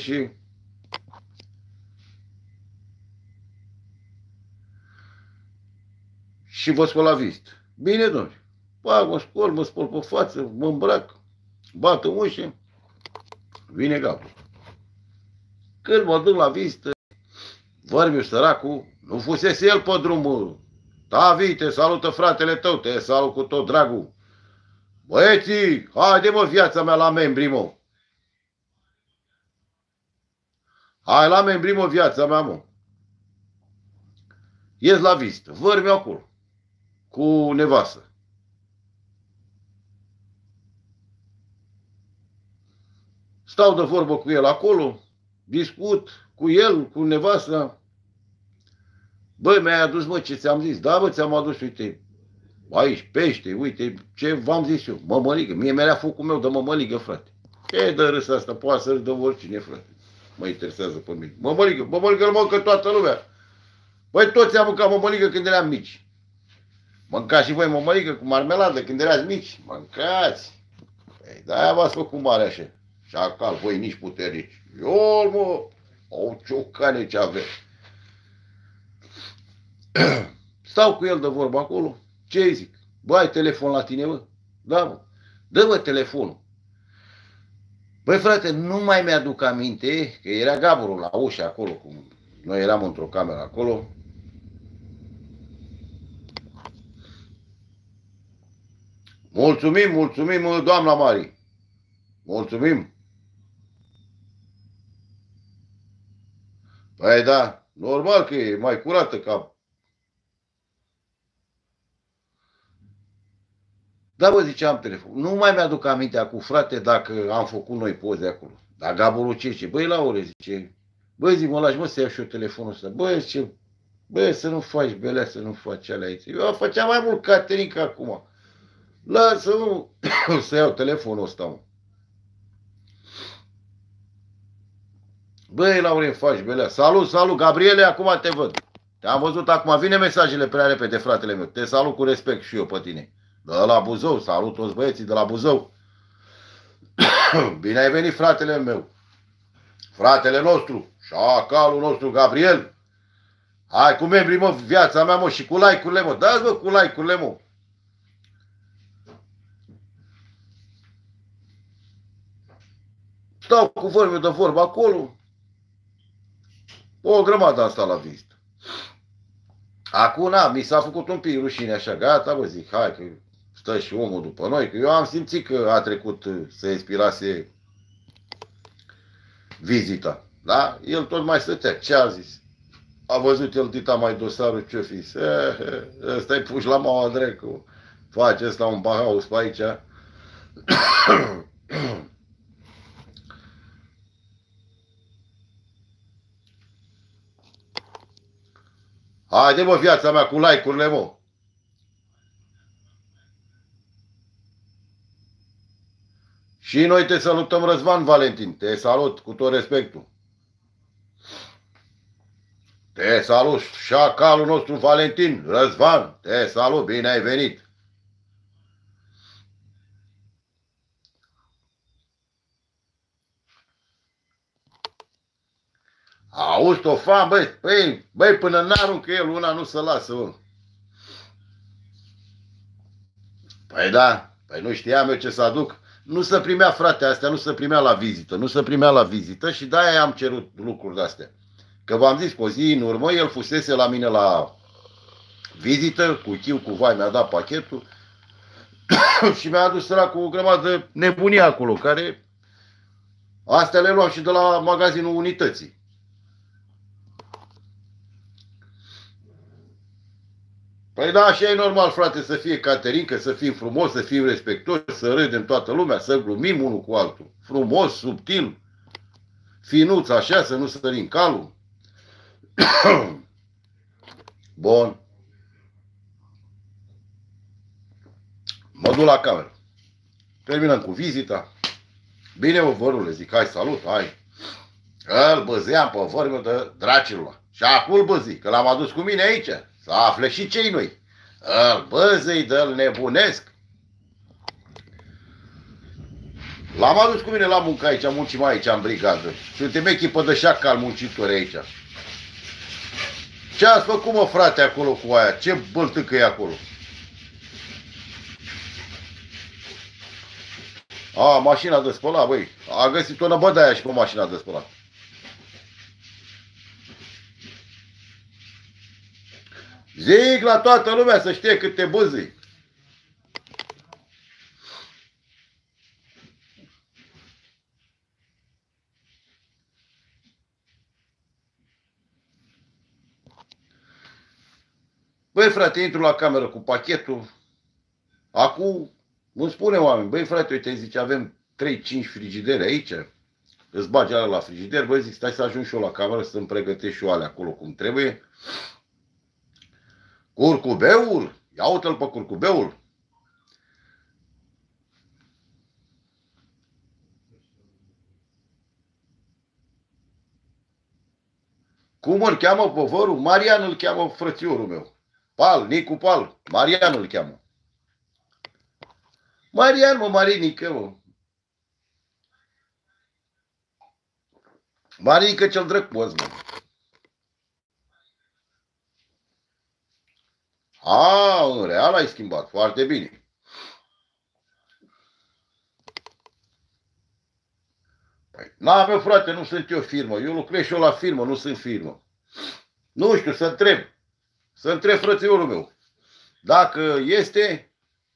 [SPEAKER 1] și vă scol la vizită. Bine, domnule. Păi, mă spăl pe față, mă îmbrac, bat în ușe, vine gata. Când mă duc la vizită, vărmiu săracul, nu fusese el pe drum. Tavi, te salută fratele tău, te salut cu tot dragul. Băieții, haide mă viața mea la membrii, mă. Hai la membrii, mă, viața mea, mă. Ies la vizită, vărmiu acolo, cu nevastă. Stau de vorbă cu el acolo, discut cu el, cu nevasta. Băi, mi-ai adus, mă, ce ți-am zis? Da, bă, ți-am adus, uite, aici, pește, uite, ce v-am zis eu, mămăligă. Mie mi-era focul meu de mămăligă, frate. Ce dă râs asta? Poate să râdă oricine, frate. Mă interesează pe mine. Mămăligă, mămăligă, mănâncă toată lumea. Băi, toți am mâncat mămăligă când eram mici. Mâncați și voi mămăligă cu marmeladă când erați mici? Mâncați. Păi, de-aia v-ați făcut mare așa. Șacal, voi nici puternici. Eu, mă, au ciocane ce avem. Stau cu el de vorbă acolo. Ce îi zic? Bă, ai telefon la tine, bă? Da, mă. Dă-mă telefonul. Băi, frate, nu mai mi-aduc aminte că era Gaborul la ușă acolo. Cum noi eram într-o cameră acolo. Mulțumim, mulțumim, doamna Mari. Mulțumim. Păi da, normal că e mai curată ca... Da, bă, ziceam telefon. Nu mai mi-aduc aminte acum, frate, dacă am făcut noi poze acolo. Dar Gaborul ce? Băi, Laure, zice... Băi, zic, mă lași, mă, să iau și eu telefonul ăsta. Băi, zice... Băi, să nu faci belea, să nu faci alea aici. Eu făceam mai mult Caterinca acum. Lasă-mă să iau telefonul ăsta, mă. Băi, Laure, faci belea. Salut, salut, Gabriele, acum te văd. Te-am văzut acum. Vine mesajele prea repede, fratele meu. Te salut cu respect și eu pe tine. De la Buzău, salut toți băieții de la Buzău. Bine ai venit, fratele meu. Fratele nostru, șacalul nostru, Gabriel. Hai cu membrii, mă, viața mea, mă, și cu like-urile, mă. Dați, mă, cu like-urile, mă. Stau cu vărmiul de vorbă acolo. O grămadă am stat la vizită. Acum, na, mi s-a făcut un pic rușine așa, gata, bă, zic, hai că stă și omul după noi, că eu am simțit că a trecut să expirase vizita, da? El tot mai stătea, ce a zis? A văzut el dita mai dosarul, ce-o fi? Ăsta-i puși la maua drecu, face ăsta un bahaus pe aici. Haide, mă, viața mea, cu like-urile, mă. Și noi te salutăm, Răzvan Valentin. Te salut cu tot respectul. Te salut, șacalul nostru Valentin. Răzvan, te salut, bine ai venit. Auzi, Tofan, băi, până n-aruncă el una nu se lasă, bă. Păi da, păi nu știam eu ce să aduc. Nu se primea, frate, astea nu se primea la vizită. Nu se primea la vizită și de-aia am cerut lucruri de-astea. Că v-am zis, cu o zi în urmă, el fusese la mine la vizită, cu chiu, cu vai, mi-a dat pachetul și mi-a adus săracul o grămadă nebunie acolo, care astea le luam și de la magazinul Unității. Păi da, așa e normal, frate, să fie Caterinca, să fim frumos, să fim respectoși, să râdem toată lumea, să glumim unul cu altul. Frumos, subtil, finuț așa, să nu sărim calul. Bun. Mă duc la cameră. terminăm cu vizita. Bine, bă, vărule, zic, hai, salut, hai. Îl băzeam pe vărul de dracilor. Și acum îl băzi, că l-am adus cu mine aici. Să afle și cei noi. Îl băzei de-l nebunesc. L-am adus cu mine la muncă aici, muncim aici în brigadă. Suntem echipă de șacal muncitori aici. Ce ați făcut, mă, frate, acolo cu aia? Ce băltâcă e acolo? A, mașina de spălat, băi. A găsit o năbădaia și pe mașina de spălat. Zic la toată lumea să știe cât te băzi. Băi, frate, intru la cameră cu pachetul. Acum îmi spune oameni, băi, frate, uite, zice, avem 3-5 frigidere aici. Îți bagi alea la frigider, băi, zic, stai să ajung și eu la cameră să-mi pregătesc și eu alea acolo cum trebuie. Curcubeul? Ia uite-l pe curcubeul. Cum îl cheamă pe vărul? Marian îl cheamă frățiorul meu. Pal, Nicu Pal. Marian îl cheamă. Marian, mă, Marinică, mă. Marinică cel drăcmoz, mă. A, în real ai schimbat. Foarte bine. Păi, n-am, frate, nu sunt eu firmă. Eu lucrez și eu la firmă, nu sunt firmă. Nu știu, să întreb. Să întreb frățiorul meu. Dacă este...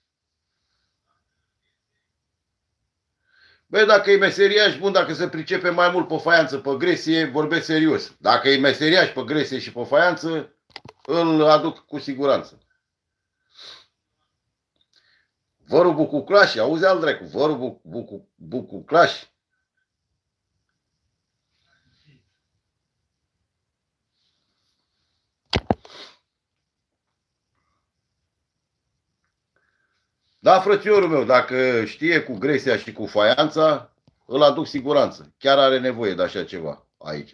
[SPEAKER 1] Băi, dacă e meseriaș, bun, dacă se pricepe mai mult pe faianță, pe gresie, vorbesc serios. Dacă e meseriaș pe gresie și pe faianță, îl aduc cu siguranță. Vărul Bucuclaș, auzi al dracu, vărul Bucuclaș. Da, frățiorul meu, dacă știe cu gresia și cu faianța, îl aduc siguranță. Chiar are nevoie de așa ceva aici.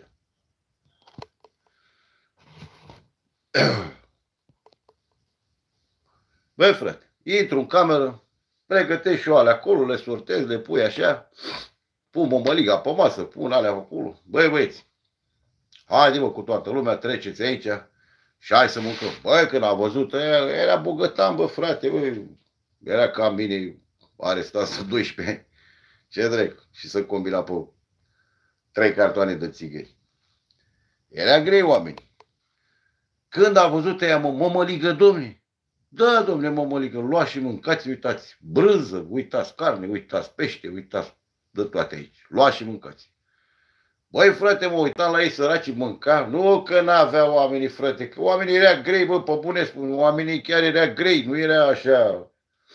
[SPEAKER 1] Băi, frate, intru în cameră, pregătesc și eu alea acolo, le sortez, le pui așa, pun mămăliga pe masă, pun alea acolo. Băi, băieți, haide, mă, cu toată lumea, treceți aici și hai să mâncăm. Băi, când a văzut, era bogătan, bă, frate, bă. Era ca mine, arestat să 12, ce drept, și să combina pe 3 cartoane de țigări. Era greu, oameni. Când a văzut ea, mămăligă, domne, da, domne, mămăligă, luați și mâncați, uitați, brânză, uitați carne, uitați pește, uitați de toate aici. Luați și mâncați. Băi, frate, mă uitam la ei săraci, mânca, nu că n-aveau oamenii, frate, că oamenii era grei, bă, pe bune spun, oamenii chiar era grei, nu era așa...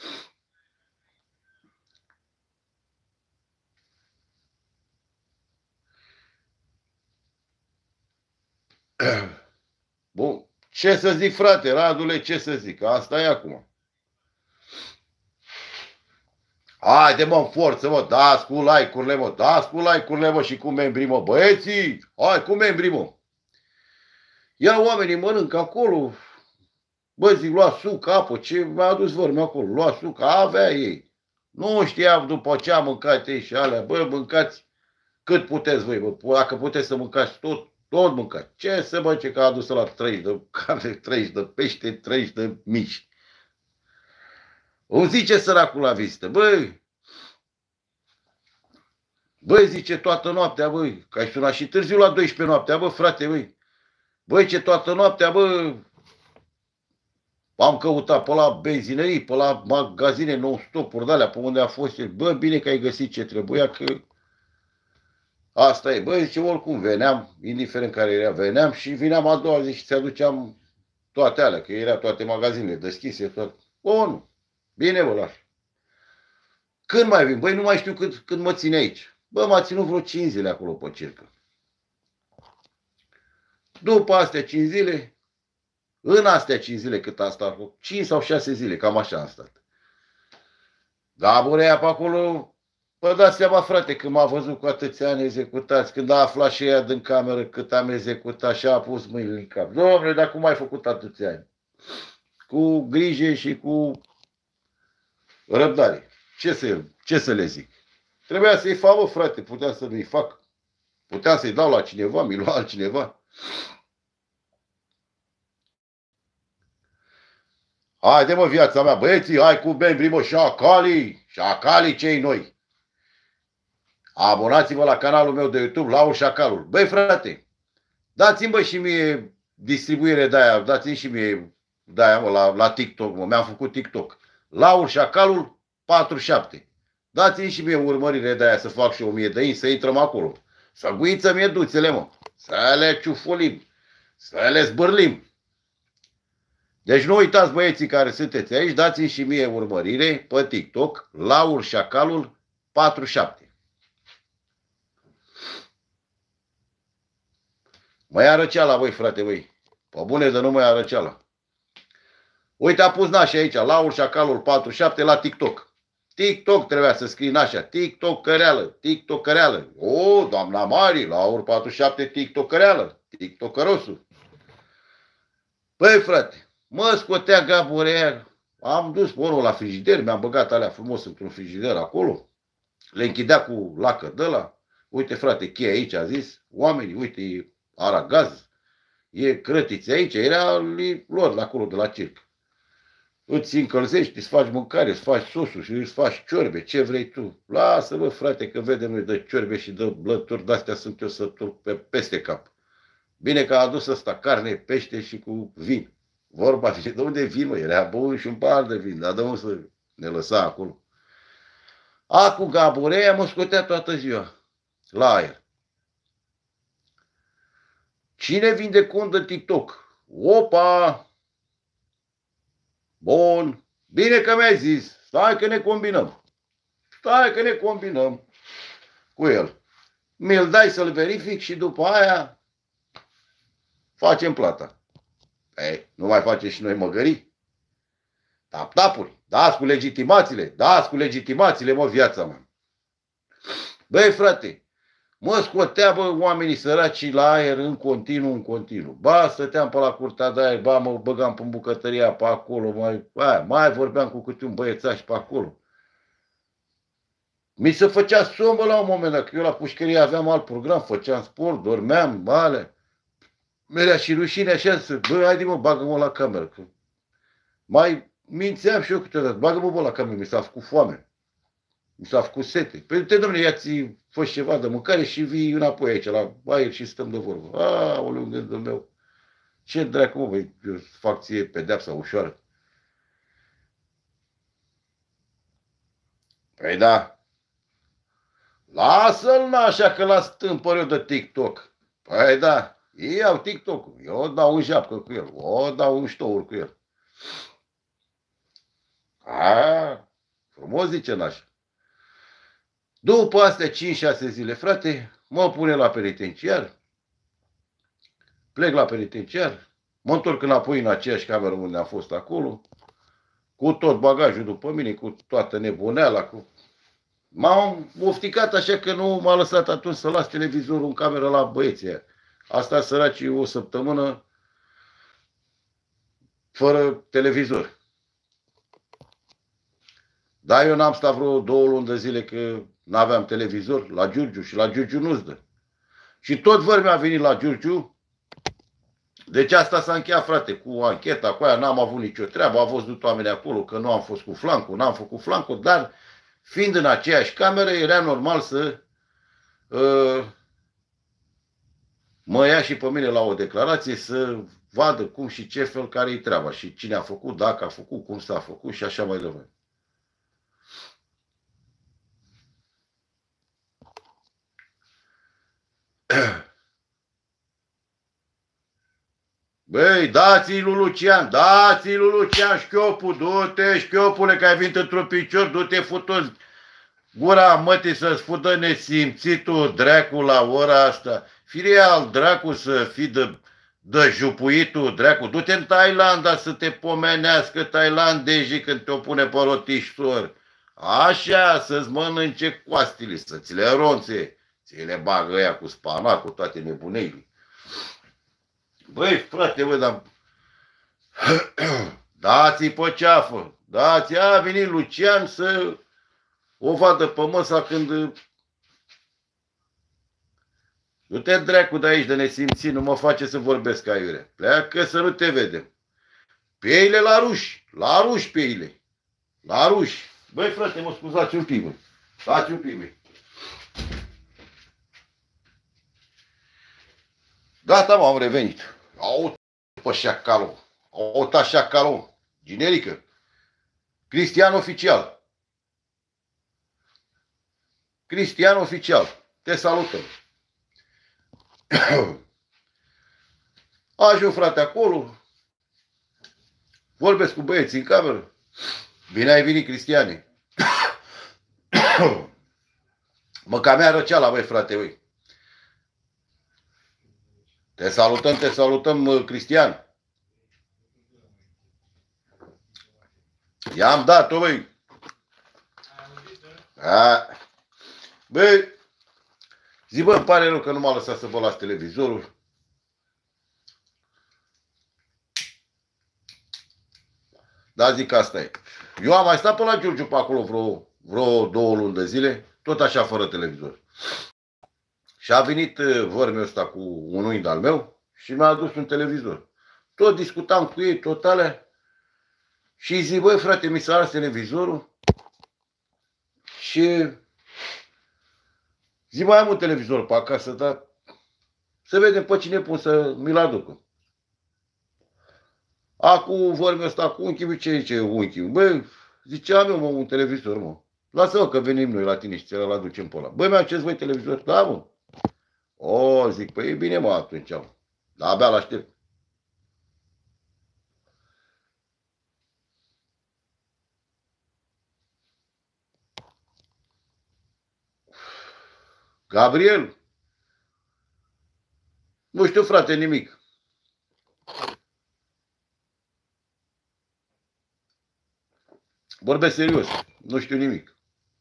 [SPEAKER 1] Bun, ce să zic, frate, Radule, ce să zic, asta e acum. Haide, mă, în forță, mă, dați cu like-urile, mă, dați cu like-urile, mă, și cu membrii, mă, băieții, hai cu membrii, mă. Ia oamenii mănâncă acolo, bă, zic, lua suc, apă, ce mi-a adus vărmea acolo, lua suc, avea ei. Nu știam după ce am mâncat ei și alea, bă, mâncați cât puteți voi, bă, dacă puteți să mâncați tot mâncați. Ce să bă, ce că a adus la 30 de carne, 30 de pește, 30 de mici. O zice săracul la vizită, băi, zice, toată noaptea, băi, că ai sunat și târziu la 12 noaptea, bă, frate, băi. Băi, ce toată noaptea, bă, am căutat pe la benzinării, pe la magazine non-stop-uri de alea, pe unde a fost el. Bă, bine că ai găsit ce trebuia, că asta e. Bă, zice, oricum veneam, indiferent care era, veneam și vineam a doua zi și ți-aduceam toate alea, că era toate magazinele deschise, tot. Bun, bine, bă, las. Când mai vin? Băi, nu mai știu cât mă ține aici. Bă, m-a ținut vreo 5 zile acolo pe circă. După astea 5 zile, în astea 5 zile cât am stat, 5 sau 6 zile, cam așa am stat. Gaburea pe acolo, vă dați seama, frate, când m-a văzut cu atâția ani executați, când a aflat și ea din cameră cât am executat și a pus mâinile în cap. Dom'le, dar cum ai făcut atâția ani? Cu grijă și cu răbdare. Ce să le zic? Trebuia să-i fac, bă, frate, puteam să nu-i fac. Puteam să-i dau la cineva, mi-i lua altcineva. Haide, mă, viața mea, băieții, hai cu membrii, mă, șacalii cei noi. Abonați-vă la canalul meu de YouTube, Laur Șacalul. Băi, frate, dați-mi, bă, și mie distribuire de aia, dați-mi și mie de aia, mă, la TikTok, mă, mi-am făcut TikTok. Laur Șacalul 47. Dați-mi și mie urmărire de aia să fac și 1000 de să intrăm acolo. Să guiță mieduțele, mă, să le ciufolim, să le zbârlim. Deci nu uitați, băieții care sunteți aici, dați-mi și mie urmărire pe TikTok, Laur Șacalul 47. Mă ia răceala, băi, frate, băi. Pe bune de nu mă ia răceala. Uite, a pus nașa aici, Laur Șacalul 47 la TikTok. TikTok trebuia să scrii nașa. TikTok căreală, TikTok căreală. O, doamna Mari, Laur 47 TikTok căreală, TikTok cărosul. Băi, frate, mă scotea Gaburea. Am dus porul la frigider, mi-am băgat alea frumos într-un frigider acolo. Le închidea cu lacă de ăla. Uite, frate, cheia aici, a zis. Oamenii, uite, e aragaz, e crătiți aici, era lor de acolo, de la circ. Îți încălzești, îți faci mâncare, îți faci sosul și îți faci ciorbe, ce vrei tu. Lasă, bă, frate, că vedem noi de ciorbe și de blături, de-astea sunt eu să peste cap. Bine că a adus ăsta carne, pește și cu vin. Vorba, de unde vin, mă? Era bun și un par de vin, dar de unde să ne lăsa acolo? Cu Gaburea mă scotea toată ziua la aer. Cine vinde cont de TikTok? Opa! Bun. Bine că mi-ai zis. Stai că ne combinăm. Stai că ne combinăm cu el. Mi-l dai să-l verific și după aia facem plata. Ei, nu mai facem și noi măgării? Tap-tapuri. Dați cu legitimațiile. Dați cu legitimațiile, mă, viața mea. Băi, frate, mă scotea, bă, oamenii săraci la aer în continuu. Ba, stăteam pe la curtea de aer, ba, mă băgam pe bucătăria pe acolo, mai vorbeam cu câte un băiețaș pe acolo. Mi se făcea somn la un moment dat, că eu la pușcărie aveam alt program, făceam sport, dormeam, alea. Mi-era și rușine așa să, bă, haide, mă, bagă-mă la cameră. Că mai mințeam și eu câteodată, bagă-mă, bă, la cameră, mi s-a făcut foame. Mi s-a făcut sete. Păi, te, domnule, ia-ți, fă ceva de mâncare și vii înapoi aici, la aer și stăm de vorbă. Aoleu, gândul meu. Ce dracu, mă, băi, eu fac ție pedeapsa ușoară. Păi da. Lasă-l nașa că la stâmpăr eu de TikTok. Păi da, ei au TikTok-ul. Eu dau în japcă cu el. O dau în ștouri cu el. Frumos zice nașa. După astea 5-6 zile, frate, mă pune la penitenciar. Plec la penitenciar. Mă întorc înapoi în aceeași cameră unde am fost acolo. Cu tot bagajul după mine, cu toată nebuneala. M-am ofticat așa că nu m-a lăsat atunci să las televizorul în cameră la băieții. Asta săracii o săptămână fără televizor. Dar eu n-am stat vreo 2 luni de zile că n-aveam televizor la Giurgiu și la Giurgiu nu-ți dă. Și tot vărmea a venit la Giurgiu. Deci asta s-a încheiat, frate, cu ancheta, cu aia n-am avut nicio treabă, au văzut oameni acolo că nu am fost cu flancul, n-am făcut flancul, dar fiind în aceeași cameră, era normal să mă ia și pe mine la o declarație să vadă cum și ce fel care-i treaba și cine a făcut, dacă a făcut, cum s-a făcut și așa mai departe. Băi, dați-i lui Lucian șchiopul, du-te șchiopule că ai venit într-un picior, du-te futos gura mătii să-ți fudă nesimțitul dracu la ora asta. Fie al dracu să fii de jupuitul dracu, du-te în Thailanda să te pomenească thailandezii când te-o pune pe rotișor. Așa, să-ți mănânce coastile, să ți le ronțe, ți le bagă ăia cu spanac, cu toate nebuneile. Băi, frate, bă, dar dați-i pe ceafă, dați-i, a venit Lucian să o vadă pe măsa când... Du-te dracu de aici de nesimțit, nu mă face să vorbesc aiurea. Pleacă să nu te vedem. Peile la ruși peile, la ruși. Băi, frate, mă scuzați un pic, bă. Stați un pic, băi. Gata, m-am revenit. Au pe șacalul. Au ta șacalul. Generică. Cristian oficial. Cristian oficial. Te salutăm. Ajung, frate, acolo. Vorbesc cu băieții în cameră. Bine ai venit, Cristiane. Mă cam ia răceala, băi, frate, băi. Te salutăm, Cristian. I-am dat-o, băi. Băi, zi, bă, îmi pare rău că nu m-a lăsat să vă las televizorul. Da, zic că asta e. Eu am mai stat pe la Giurgiu pe acolo vreo 2 luni de zile, tot așa fără televizor. Și a venit vărmiul ăsta cu un unghi al meu și mi-a adus un televizor. Tot discutam cu ei, tot alea. Și zic, băi, frate, mi s-a ars televizorul. Și zic, mai am un televizor pe acasă, dar să vedem pe cine pun să mi-l aducă. Acum vărmiul ăsta cu unchiul, ce zice unchiul? Băi, zice, am eu, mă, un televizor, mă. Lasă-mă că venim noi la tine și ți-l aducem pe ăla. Băi, mi-aduceți voi televizor? Da, mă. O, zic, păi e bine, mă, atunci am. Dar abia l-aștept. Gabriel? Nu știu, frate, nimic. Vorbesc serios. Nu știu nimic.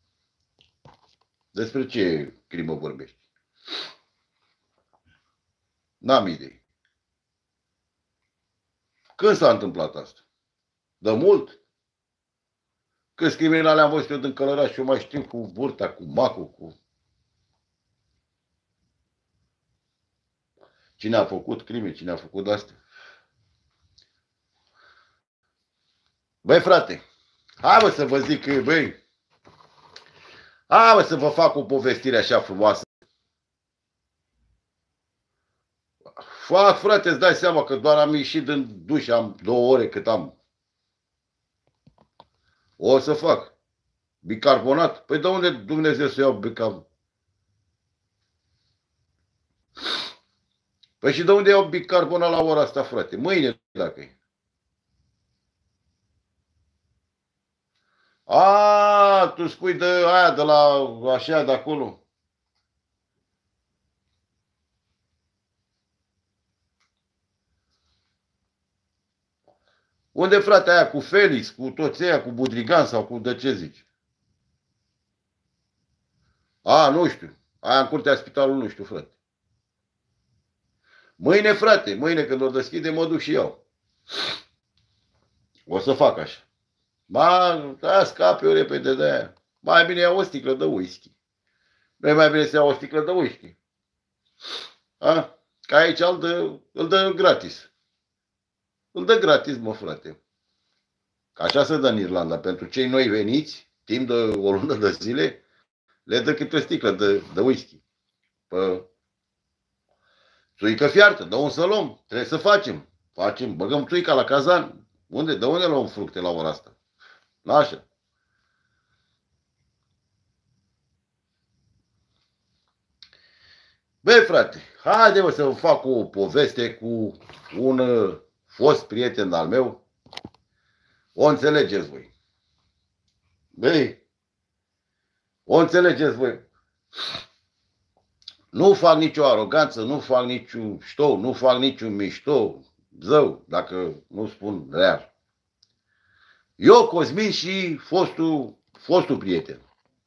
[SPEAKER 1] Despre ce crimă vorbești? N-am idei. Când s-a întâmplat asta? De mult? Câți criminali am văzut eu din Călăraș și eu mai știu cu burta, cu macul, cu... Cine a făcut crime, cine a făcut de-astea? Băi, frate, hai bă să vă zic că, băi, hai bă să vă fac o povestire așa frumoasă. Fac, frate, îți dai seama că doar am ieșit din duș, am 2 ore cât am. O să fac. Bicarbonat? Păi de unde Dumnezeu să iau bicarbonat? Păi și de unde iau bicarbonat la ora asta, frate? Mâine, dacă e. A, tu spui de aia, de la așa, de acolo. Unde, frate, aia cu Felix, cu toți aia, cu Budrigan sau cu de ce zici? A, nu știu. Aia în curtea spitalului, nu știu, frate. Mâine, frate, mâine când o deschide, mă duc și eu. O să fac așa. Da, scap eu repede de aia. Mai bine iau o sticlă de whisky. Nu e mai bine să iau o sticlă de whisky. A? Că aici îl dă gratis. Îl dă gratis, mă, frate. Că așa se dă în Irlanda. Pentru cei noi veniți, timp de o lună de zile, le dă câte o sticlă de whisky. Țuică fiartă, de unde să luăm? Trebuie să facem. Băgăm țuica la cazan. De unde luăm fructe la ora asta? Așa. Băi, frate, haide mă să vă fac o poveste cu un fost prieten al meu. O înțelegeți voi. Băi, o înțelegeți voi. Nu fac nicio aroganță, nu fac niciun ștou, nu fac niciun mișto, zău, dacă nu spun real. Eu, Cosmin și fostul fostul prieten.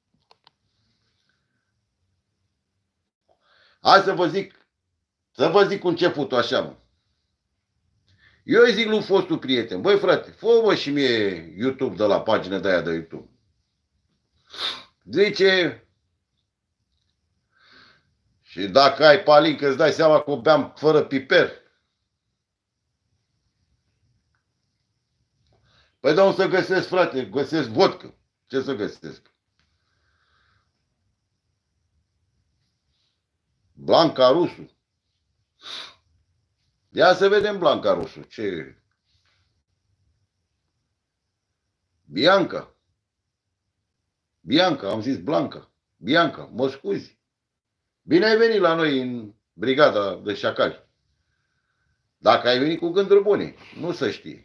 [SPEAKER 1] Hai să vă zic începutul așa, mă. Eu îi zic lui fostul prieten, băi frate, fă-mă și mie YouTube de la pagină de aia de YouTube. Zice, și dacă ai palincă îți dai seama că o beam fără piper. Păi de unde să găsesc, frate? Găsesc vodcă. Ce să găsesc? Blanca Rusu. Ia să vedem Blanca Rusu. Ce? Bianca. Bianca, am zis Blanca. Bianca, mă scuzi. Bine ai venit la noi în brigada de șacali. Dacă ai venit cu gânduri bune, nu să știi.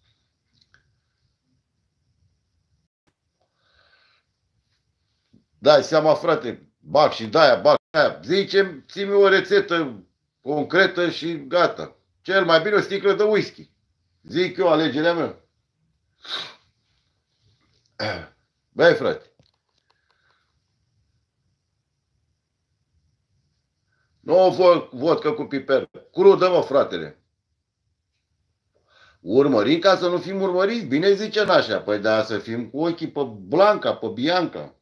[SPEAKER 1] Dai seama, frate, bag și de-aia, bag de-aia. Zice, ți-mi o rețetă concretă și gata. Cel mai bine o sticlă de whisky. Zic eu, alegerea mea. Băi, frate, nu o vodcă cu piper. Crudă, mă, fratele. Urmărim ca să nu fim urmăriți. Bine zice nașa. Păi da, să fim cu ochii pe Blanca, pe Bianca.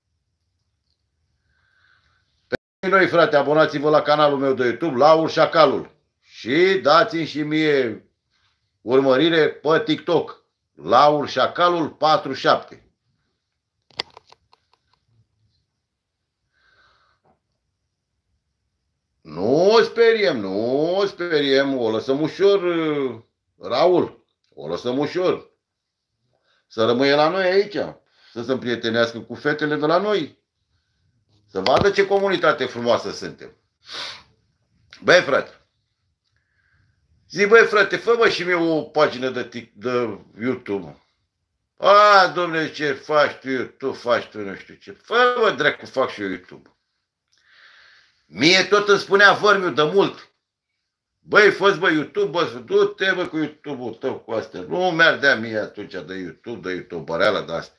[SPEAKER 1] Pe noi, frate, abonați-vă la canalul meu de YouTube, Laur Șacalul. Și dați-mi și mie urmărire pe TikTok. Laur Șacalul 47. Nu o speriem, nu o speriem. O lăsăm ușor, Raul. O lăsăm ușor. Să rămâie la noi aici. Să se împrietenească cu fetele de la noi. Să vadă ce comunitate frumoasă suntem. Băi, frate. Zic, băi, frate, fă-mă și mie o pagină de YouTube. A, domnule, ce faci tu YouTube, faci tu nu știu ce. Fă-mă, dracu, fac și eu YouTube. Mie tot îmi spunea vărmiul de mult. Băi, fă-ți, bă, YouTube, bă, du-te, bă, cu YouTube-ul tău, cu astea. Nu merdea mie atunci de YouTube-ăreală de astea.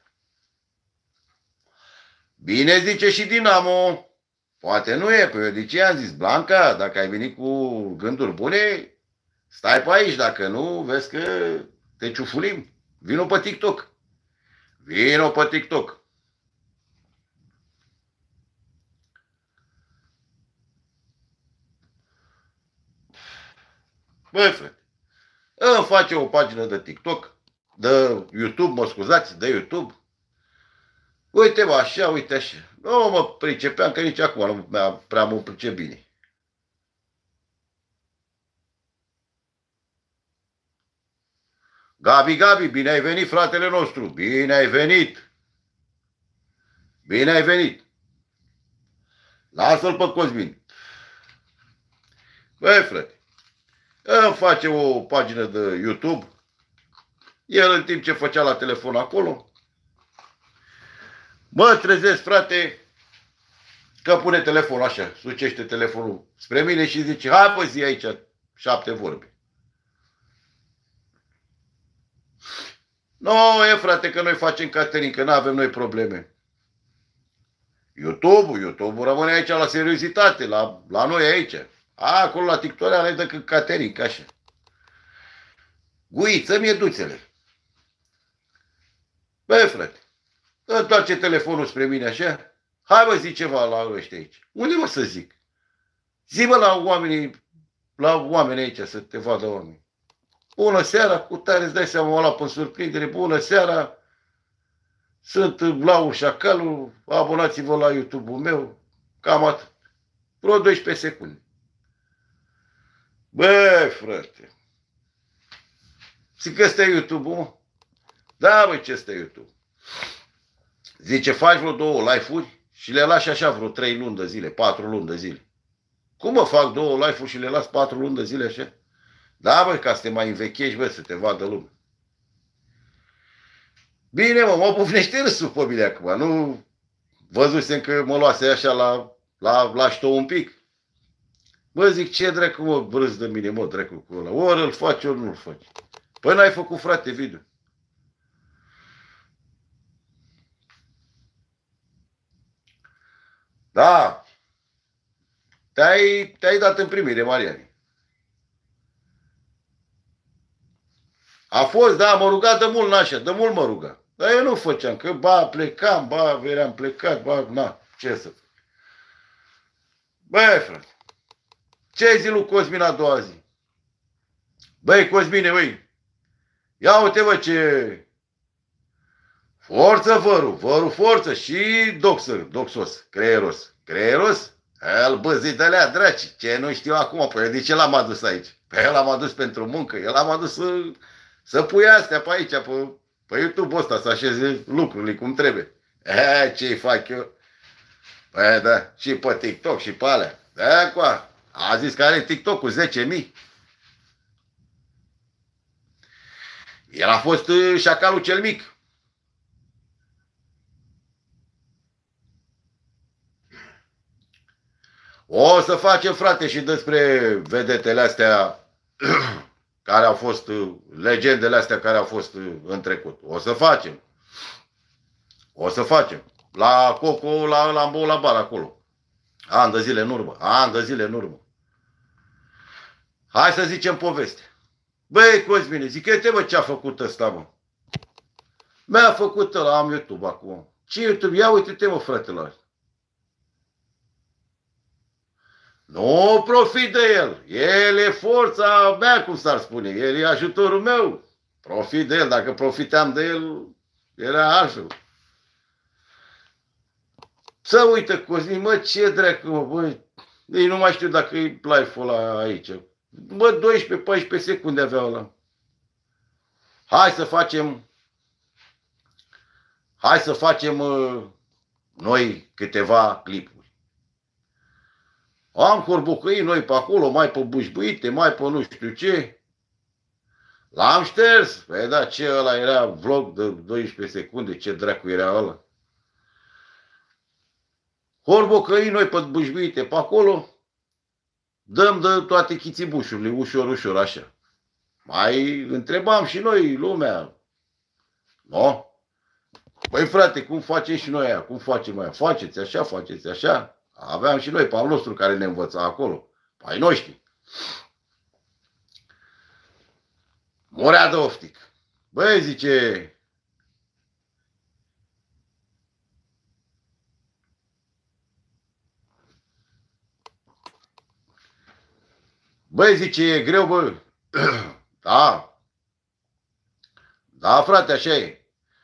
[SPEAKER 1] Bine zice și Dinamo. Poate nu e, păi eu de ce am zis, Blanca, dacă ai venit cu gânduri bune, stai pe aici, dacă nu, vezi că te ciufulim. Vino pe TikTok. Vino pe TikTok. Băi, frate, îmi face o pagină de TikTok, de YouTube, mă scuzați, de YouTube. Uite, bă, așa, uite așa. Nu mă pricepeam, că nici acum nu prea mă pricep bine. Gabi, bine ai venit, fratele nostru. Bine ai venit. Bine ai venit. Lasă-l pe Cosmin. Băi, frate, îmi face o pagină de YouTube. El în timp ce făcea la telefon acolo, mă trezesc, frate, că pune telefonul așa, sucește telefonul spre mine și zice, hai bă, zi aici 7 vorbe. Nu, e, frate, că noi facem catering, că nu avem noi probleme. YouTube-ul rămâne aici la seriozitate, la noi aici. Acolo la TikTok ale dă catering, așa. Guiță, mie duțele. Băi, frate, întoarce telefonul spre mine așa. Hai, bă, zi ceva la ăștia aici. Unde mă să zic? Zi, bă, la oameni aici, să te vadă oameni. Bună seara, cu tare, îți dai seama, mă la pe surprindere. Bună seara, sunt Laur Șacalul, abonați-vă la YouTube-ul meu. Cam atât. Vreo 12 secunde. Băi, frate, zic că ăsta e YouTube-ul, mă? Da, băi, ce ăsta e YouTube? Zice, faci vreo 2 live-uri și le lași așa vreo 3 luni de zile, 4 luni de zile. Cum mă fac 2 live-uri și le las 4 luni de zile așa? Da, băi, ca să te mai învechești, băi, să te vadă lumea. Bine, mă bufnește râsul pe mine acum. Nu văzusem că mă luase așa la ștou un pic. Bă, zic, ce dracu, mă, râs de mine, mă, dracu cu ăla. Ori îl faci, ori nu-l faci. Păi n-ai făcut, frate, video. Da. Te-ai dat în primire, Mariani. A fost, da, mă ruga de mult, n-așa, de mult mă ruga. Dar eu nu făceam, că ba plecam, ba eram plecat, ba, na, ce să fac. Băi, frate, ce-ai zis lui Cosmin a doua zi? Băi, Cosmine, băi, ia uite, bă, ce forță vărul forță și doxos, creieros, el băzit de-alea, draci, ce nu știu acum, păi de ce l-am adus aici? Păi el l-am adus pentru muncă, el l-am adus să pui astea pe aici, pe YouTube ăsta, să așeze lucrurile cum trebuie. Ce-i fac eu? Păi da, și pe TikTok și pe alea. Da, coa, a zis că are TikTok cu 10.000. El a fost șacalul cel mic. O să facem, frate, și despre vedetele astea care au fost, legendele astea care au fost în trecut. O să facem. O să facem. La Coco, la bar acolo. Ani de zile în urmă. Hai să zicem poveste. Băi, Cosmine, zic, uite, bă, ce a făcut ăsta, mă? Mi-a făcut ăla, am YouTube acum. Ce YouTube? Ia uite-te, mă, fratele ăsta. Nu profit de el. El e forța mea, cum s-ar spune. El e ajutorul meu. Profit de el. Dacă profitam de el, era altfel. Să uită, Cosmin, mă, ce dracu, mă, băi. Ei nu mai știu dacă e live-ul ăla aici. Bă, 12-14 secunde avea ăla. Hai să facem noi câteva clipuri. Am corbucăit noi pe acolo, mai pe bușbuite, mai pe nu știu ce. L-am șters. Păi da, ce ăla era vlog de 12 secunde, ce dracu era ăla. Corbucăit noi pe bușbuite pe acolo. Dăm de toate chițibușurile, ușor, așa. Mai întrebam și noi, lumea. No? Băi, frate, cum facem și noi aia? Cum facem aia? Faceți așa. Aveam și noi pe al nostru care ne învăța acolo. Pe ai noștri. Murea de oftic. Băi, zice... Băi, zice, e greu, bă. Da. Da, frate, așa e.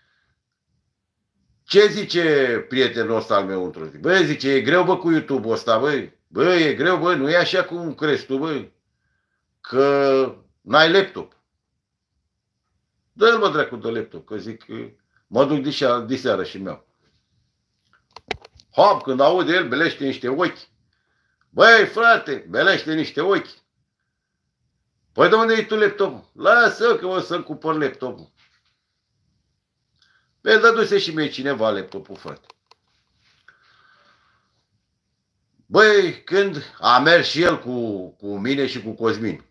[SPEAKER 1] Ce zice prietenul ăsta al meu într-o zi? Băi, zice, e greu, bă, cu YouTube-ul ăsta, băi. Băi, e greu, bă, nu e așa cum crezi tu, băi. Că n-ai laptop. Dă-l, mă, dracu, de laptop, că zic, mă duc diseară și meu. Hop, când aude el, belește niște ochi. Băi, frate, belește niște ochi. Păi de unde e tu laptopul? Lasă că o să-mi cumpăr laptopul. Păi dădu-se și mie cineva laptopul, frate. Băi, când a mers și el cu mine și cu Cosmin.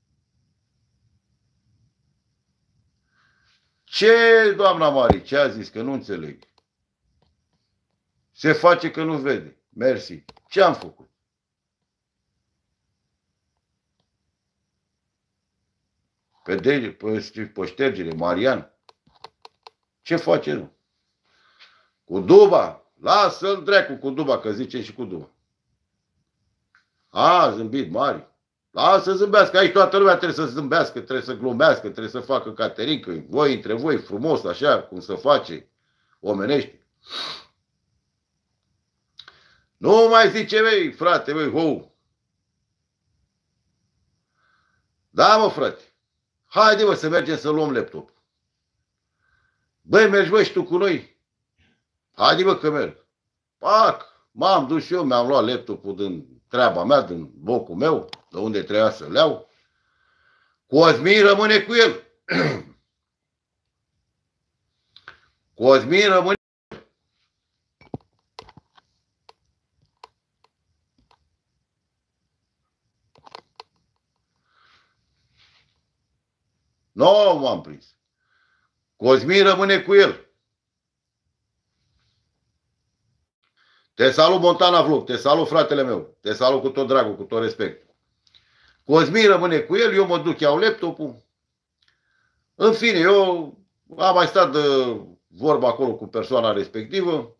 [SPEAKER 1] Ce, doamna Mari, ce a zis? Că nu înțeleg. Se face că nu vede. Mersi. Ce am făcut? Pe ștergere, Marian. Ce face, nu? Cu duba. Lasă-l dracu cu duba, că zice și cu duba. A, zâmbit, Mari. Lasă să zâmbească. Aici toată lumea trebuie să zâmbească, trebuie să glumească, trebuie să facă caterincă. Voi între voi, frumos, așa, cum se face, omenește. Nu mai zice, băi, frate, băi, hou. Da, mă, frate. Haide, mă, să mergem să luăm laptop. Băi, mergi, băi, și tu cu noi? Haide, mă, că merg. Pac, m-am dus și eu, mi-am luat laptopul din treaba mea, din locul meu, de unde trebuia să-l iau. Cosmin rămâne cu el. Cosmin rămâne. Nu m-am prins. Cosmin rămâne cu el. Te salut, Montana Vlog, te salut, fratele meu, te salut cu tot dragul, cu tot respect. Cosmin rămâne cu el, eu mă duc, iau laptopul. În fine, eu am mai stat de vorba acolo cu persoana respectivă.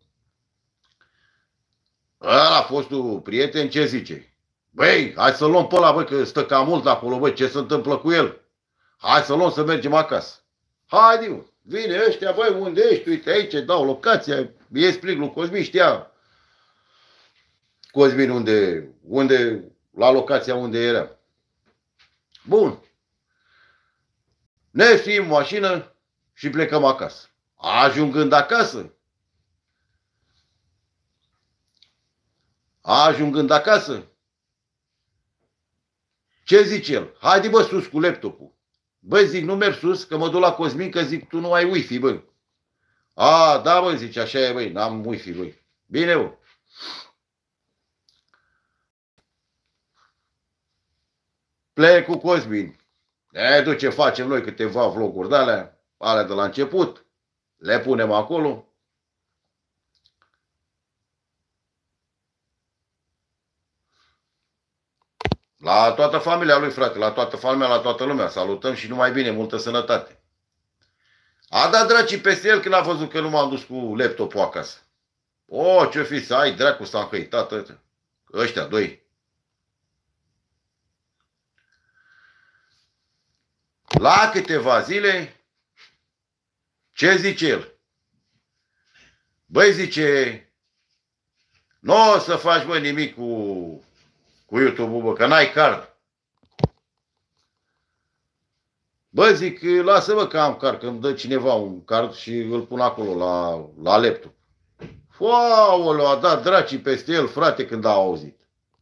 [SPEAKER 1] Ăla, fostul prieten, ce zice? Băi, hai să luăm pe ăla, băi, că stă cam mult acolo, băi, ce se întâmplă cu el? Hai să luăm să mergem acasă. Haide, vine ăștia, băi, unde ești? Uite aici, dau locația, îi explic lui Cosmin, știa Cosmin unde, la locația unde era. Bun. Ne știm mașină și plecăm acasă. Ajungând acasă, ce zice el? Haide, bă, sus cu laptopul. Băi, zic, nu merg sus, că mă duc la Cosmin, că zic, tu nu ai Wi-Fi, băi. A, da, băi, zice, așa e, băi, n-am Wi-Fi, băi. Bine, bă. Plec cu Cosmin. Ne duce, facem noi câteva vloguri de alea de la început. Le punem acolo. La toată familia lui, frate, la toată familia, la toată lumea. Salutăm și numai bine, multă sănătate. A dat dracii peste el când a văzut că nu m-am dus cu laptopul acasă. O, ce-o fi să ai, dracu, s-a încăitat ăștia doi. La câteva zile, ce zice el? Băi, zice, nu o să faci, bă, nimic cu YouTube-ul, bă, că n-ai card. Bă, zic, lasă-mă că am card, că îmi dă cineva un card și îl pun acolo la laptop. Aoleu, a dat dracii peste el, frate, când a auzit.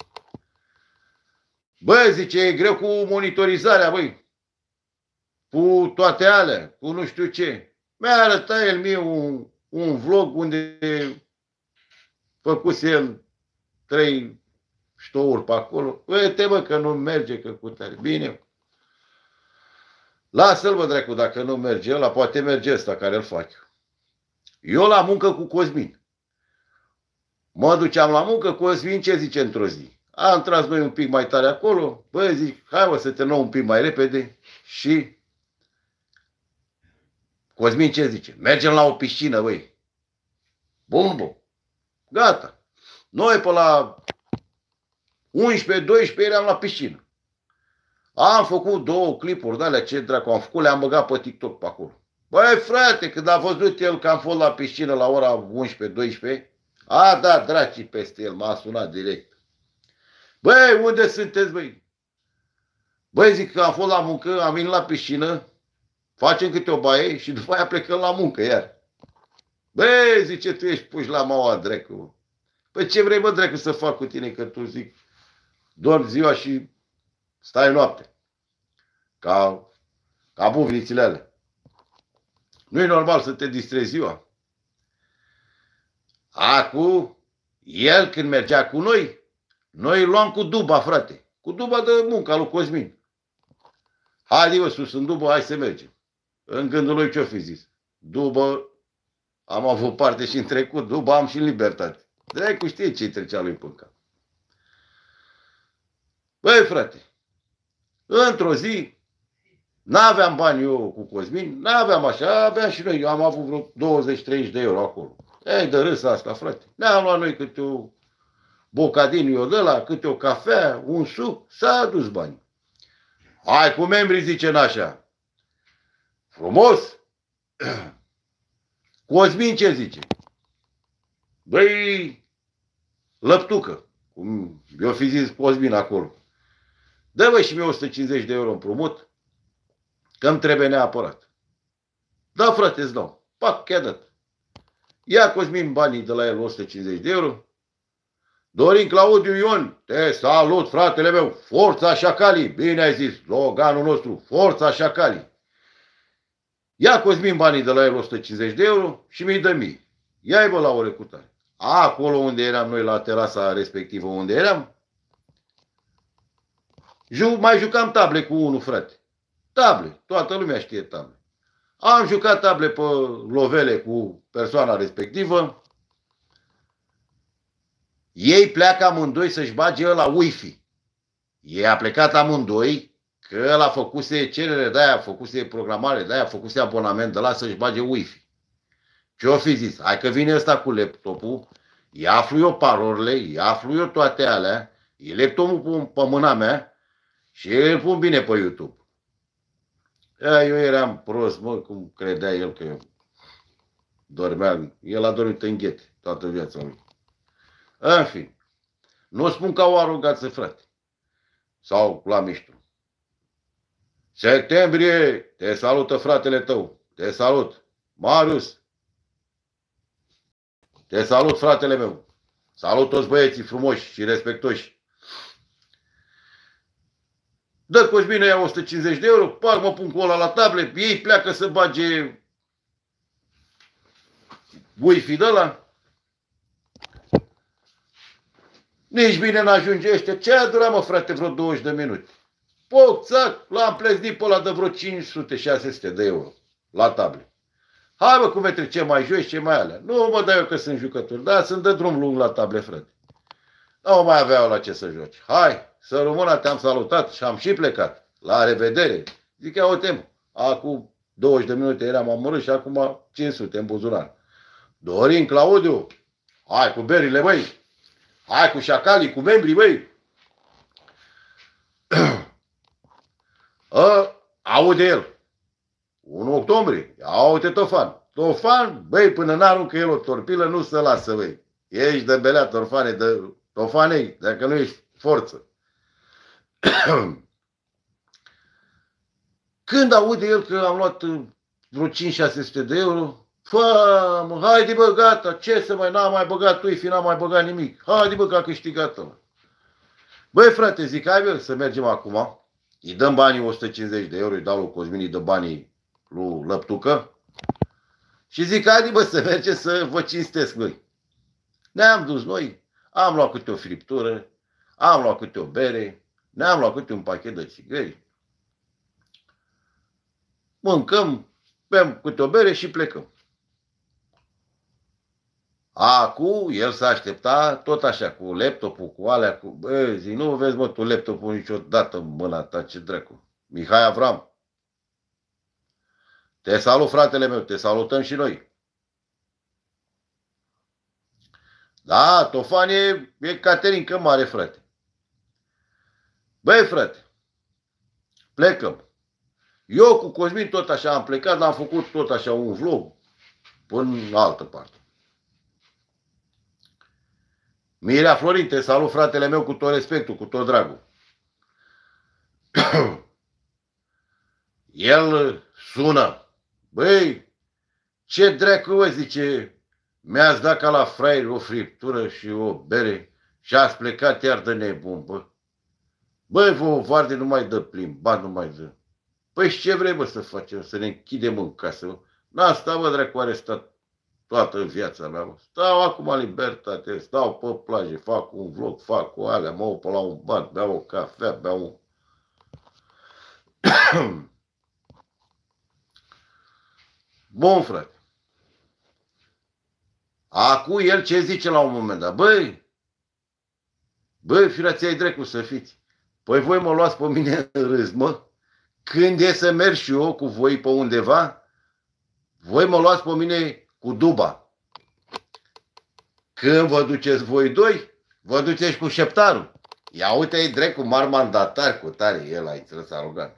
[SPEAKER 1] Bă, zice, e greu cu monitorizarea, băi. Cu toate alea, cu nu știu ce. Mi-a arătat el mie un vlog unde făcuse el 3 ștouri pe acolo. Uite, bă, că nu merge, că cu tare. Bine. Lasă-l, bă, dracu, dacă nu merge ăla, poate merge ăsta care îl fac. Eu la muncă cu Cosmin. Mă duceam la muncă, Cosmin ce zice într-o zi? Am tras noi un pic mai tare acolo. Bă, zic, hai, bă, să te luăm un pic mai repede. Și Cosmin ce zice? Mergem la o piscină, băi. Bun, bă. Gata. Noi pe la 11-12 eram la piscină. Am făcut 2 clipuri de alea, ce dracu am făcut, le-am băgat pe TikTok pe acolo. Băi, frate, când a văzut el că am fost la piscină la ora 11-12, a dat dracii peste el, m-a sunat direct. Băi, unde sunteți, băi? Băi, zic că am fost la muncă, am venit la piscină, facem câte o baie și după aia plecăm la muncă iar. Băi, zice, tu ești puși la maua, dracu. Păi ce vrei, bă, dracu, să fac cu tine, că tu, zic, dormi ziua și stai noapte. Ca buvnițile alea. Nu e normal să te distrezi ziua. Acum, el când mergea cu noi îl luam cu duba, frate. Cu duba de muncă, lui Cosmin. Haide, bă, sus în dubă, hai să mergem. În gândul lui ce-o fi zis? Dubă, am avut parte și în trecut, dubă am și în libertate. Dracu știe ce-i trecea lui până cap. Băi, frate, într-o zi, n-aveam bani eu cu Cosmin, n-aveam așa, aveam și noi, eu am avut vreo 20-30 de euro acolo. Ei, de râs asta, frate. Ne-am luat noi câte o bocadin eu de la, câte o cafea, un suc, s-a adus bani. Hai cu membrii, zice n-așa. Frumos? Cosmin ce zice? Băi, lăptucă, cum eu fi zis Cosmin acolo. Dă, băi, și mie 150 de euro împrumut, că îmi trebuie neapărat. Da, frate, îți dau. Pac, chiar dat. Ia Cosmin banii de la el 150 de euro. Dorin Claudiu Ion, te salut, fratele meu, forța șacalii, bine ai zis, sloganul nostru, forța șacalii. Ia Cosmin banii de la el 150 de euro și mi-i dă mie. Ia-i, bă, la o recutare. Acolo unde eram noi, la terasa respectivă unde eram, mai jucam table cu unul, frate. Table, toată lumea știe table. Am jucat table pe lovele cu persoana respectivă. Ei pleacă amândoi să-și bage la Wi-Fi. Ei a plecat amândoi că el a făcuse cerere de aia, făcuse programare de aia, făcuse abonament de la să-și bage Wi-Fi. Ce-o fi zis? Hai că vine ăsta cu laptopul, îi aflu eu parolele, îi aflu eu toate alea, îi laptopul pe mâna mea și îl pun bine pe YouTube. Eu eram prost, mă, cum credea el că eu dormeam. El a dormit în ghete toată viața lui. În fine, nu spun ca o aroganță, frate. Sau la mișto. Septembrie, te salută fratele tău. Te salut. Marius. Te salut, fratele meu. Salut toți băieții frumoși și respectoși. Dă Cosmina ia 150 de euro, pac, mă pun cu ăla la tablet, ei pleacă să bage Wi-Fi de ăla. Nici bine n-ajunge ăștia. Ce a durat, mă, frate, vreo 20 de minute? Poc, țac, l-am pleznit pe ăla de vreo 500-600 de euro la tablet. Hai, mă, cum trebuie, ce mai joci, ce mai alea. Nu mă dau eu că sunt jucători, dar să-mi dă drum lung la tablet, frate. Nu mai aveau la ce să joci. Hai, să rămână, te-am salutat și am și plecat. La revedere. Zic, ia uite, acum 20 de minute eram amărât și acum 500 în buzunar. Dorin, Claudiu, hai cu berile, băi. Hai cu șacalii, cu membrii, băi. Aude el. 1 octombrie. Aude Tofan. Tofan, băi, până n-aruncă el o torpilă, nu se lasă, băi. Ești de belea, Torfane, de Tofanei, dacă nu ești forță. Când aude el că am luat vreo 5-600 de euro, fă, haide bă, gata, ce să mai, n-am mai băgat Wi-Fi, n-am mai băgat nimic. Haide bă, că a câștigat ăla. Băi frate, zic, hai bă, să mergem acum, îi dăm banii 150 de euro, îi dau lui Cosmin, îi dă banii lui Lăptucă și zic, haide bă, să mergem să vă cinstesc noi. Ne-am dus noi, am luat câte o friptură, am luat câte o bere, ne-am luat câte un pachet de țigări. Mâncăm, bem câte o bere și plecăm. Acu, el s-a așteptat tot așa, cu laptopul, cu alea, cu... Bă, zic, nu vezi, mă, tu laptopul niciodată în mâna ta, ce dracu. Mihai Avram. Te salut, fratele meu, te salutăm și noi. Da, Tofan e Caterinca mare, frate. Băi, frate, plecăm. Eu cu Cosmin tot așa am plecat, l-am făcut tot așa un vlog până în altă parte. Mirea Florin, te salut, fratele meu, cu tot respectul, cu tot dragul. El sună. Băi, ce dracu, vă, zice, mi-ați dat ca la fraier o friptură și o bere și ați plecat iar de nebun, bă. Băi, vă varde nu mai dă plimbat, nu mai dă. Păi și ce vrei, bă, să facem? Să ne închidem în casă? N-am stat, bă, dracu, arestat toată viața mea, bă. Stau acum în libertate, stau pe plajă, fac un vlog, fac o alea, mă op la un bar, beau o cafea, beau un... Bun, frate. Acum el ce zice la un moment dat? Băi, firații ai dracu să fiți. Păi voi mă luați pe mine în râs, mă. Când e să merg și eu cu voi pe undeva, voi mă luați pe mine cu duba. Când vă duceți voi doi, vă duceți cu șeptarul. Ia uite-i dracu, mari mandatari cu tare, el a înțeles arogant.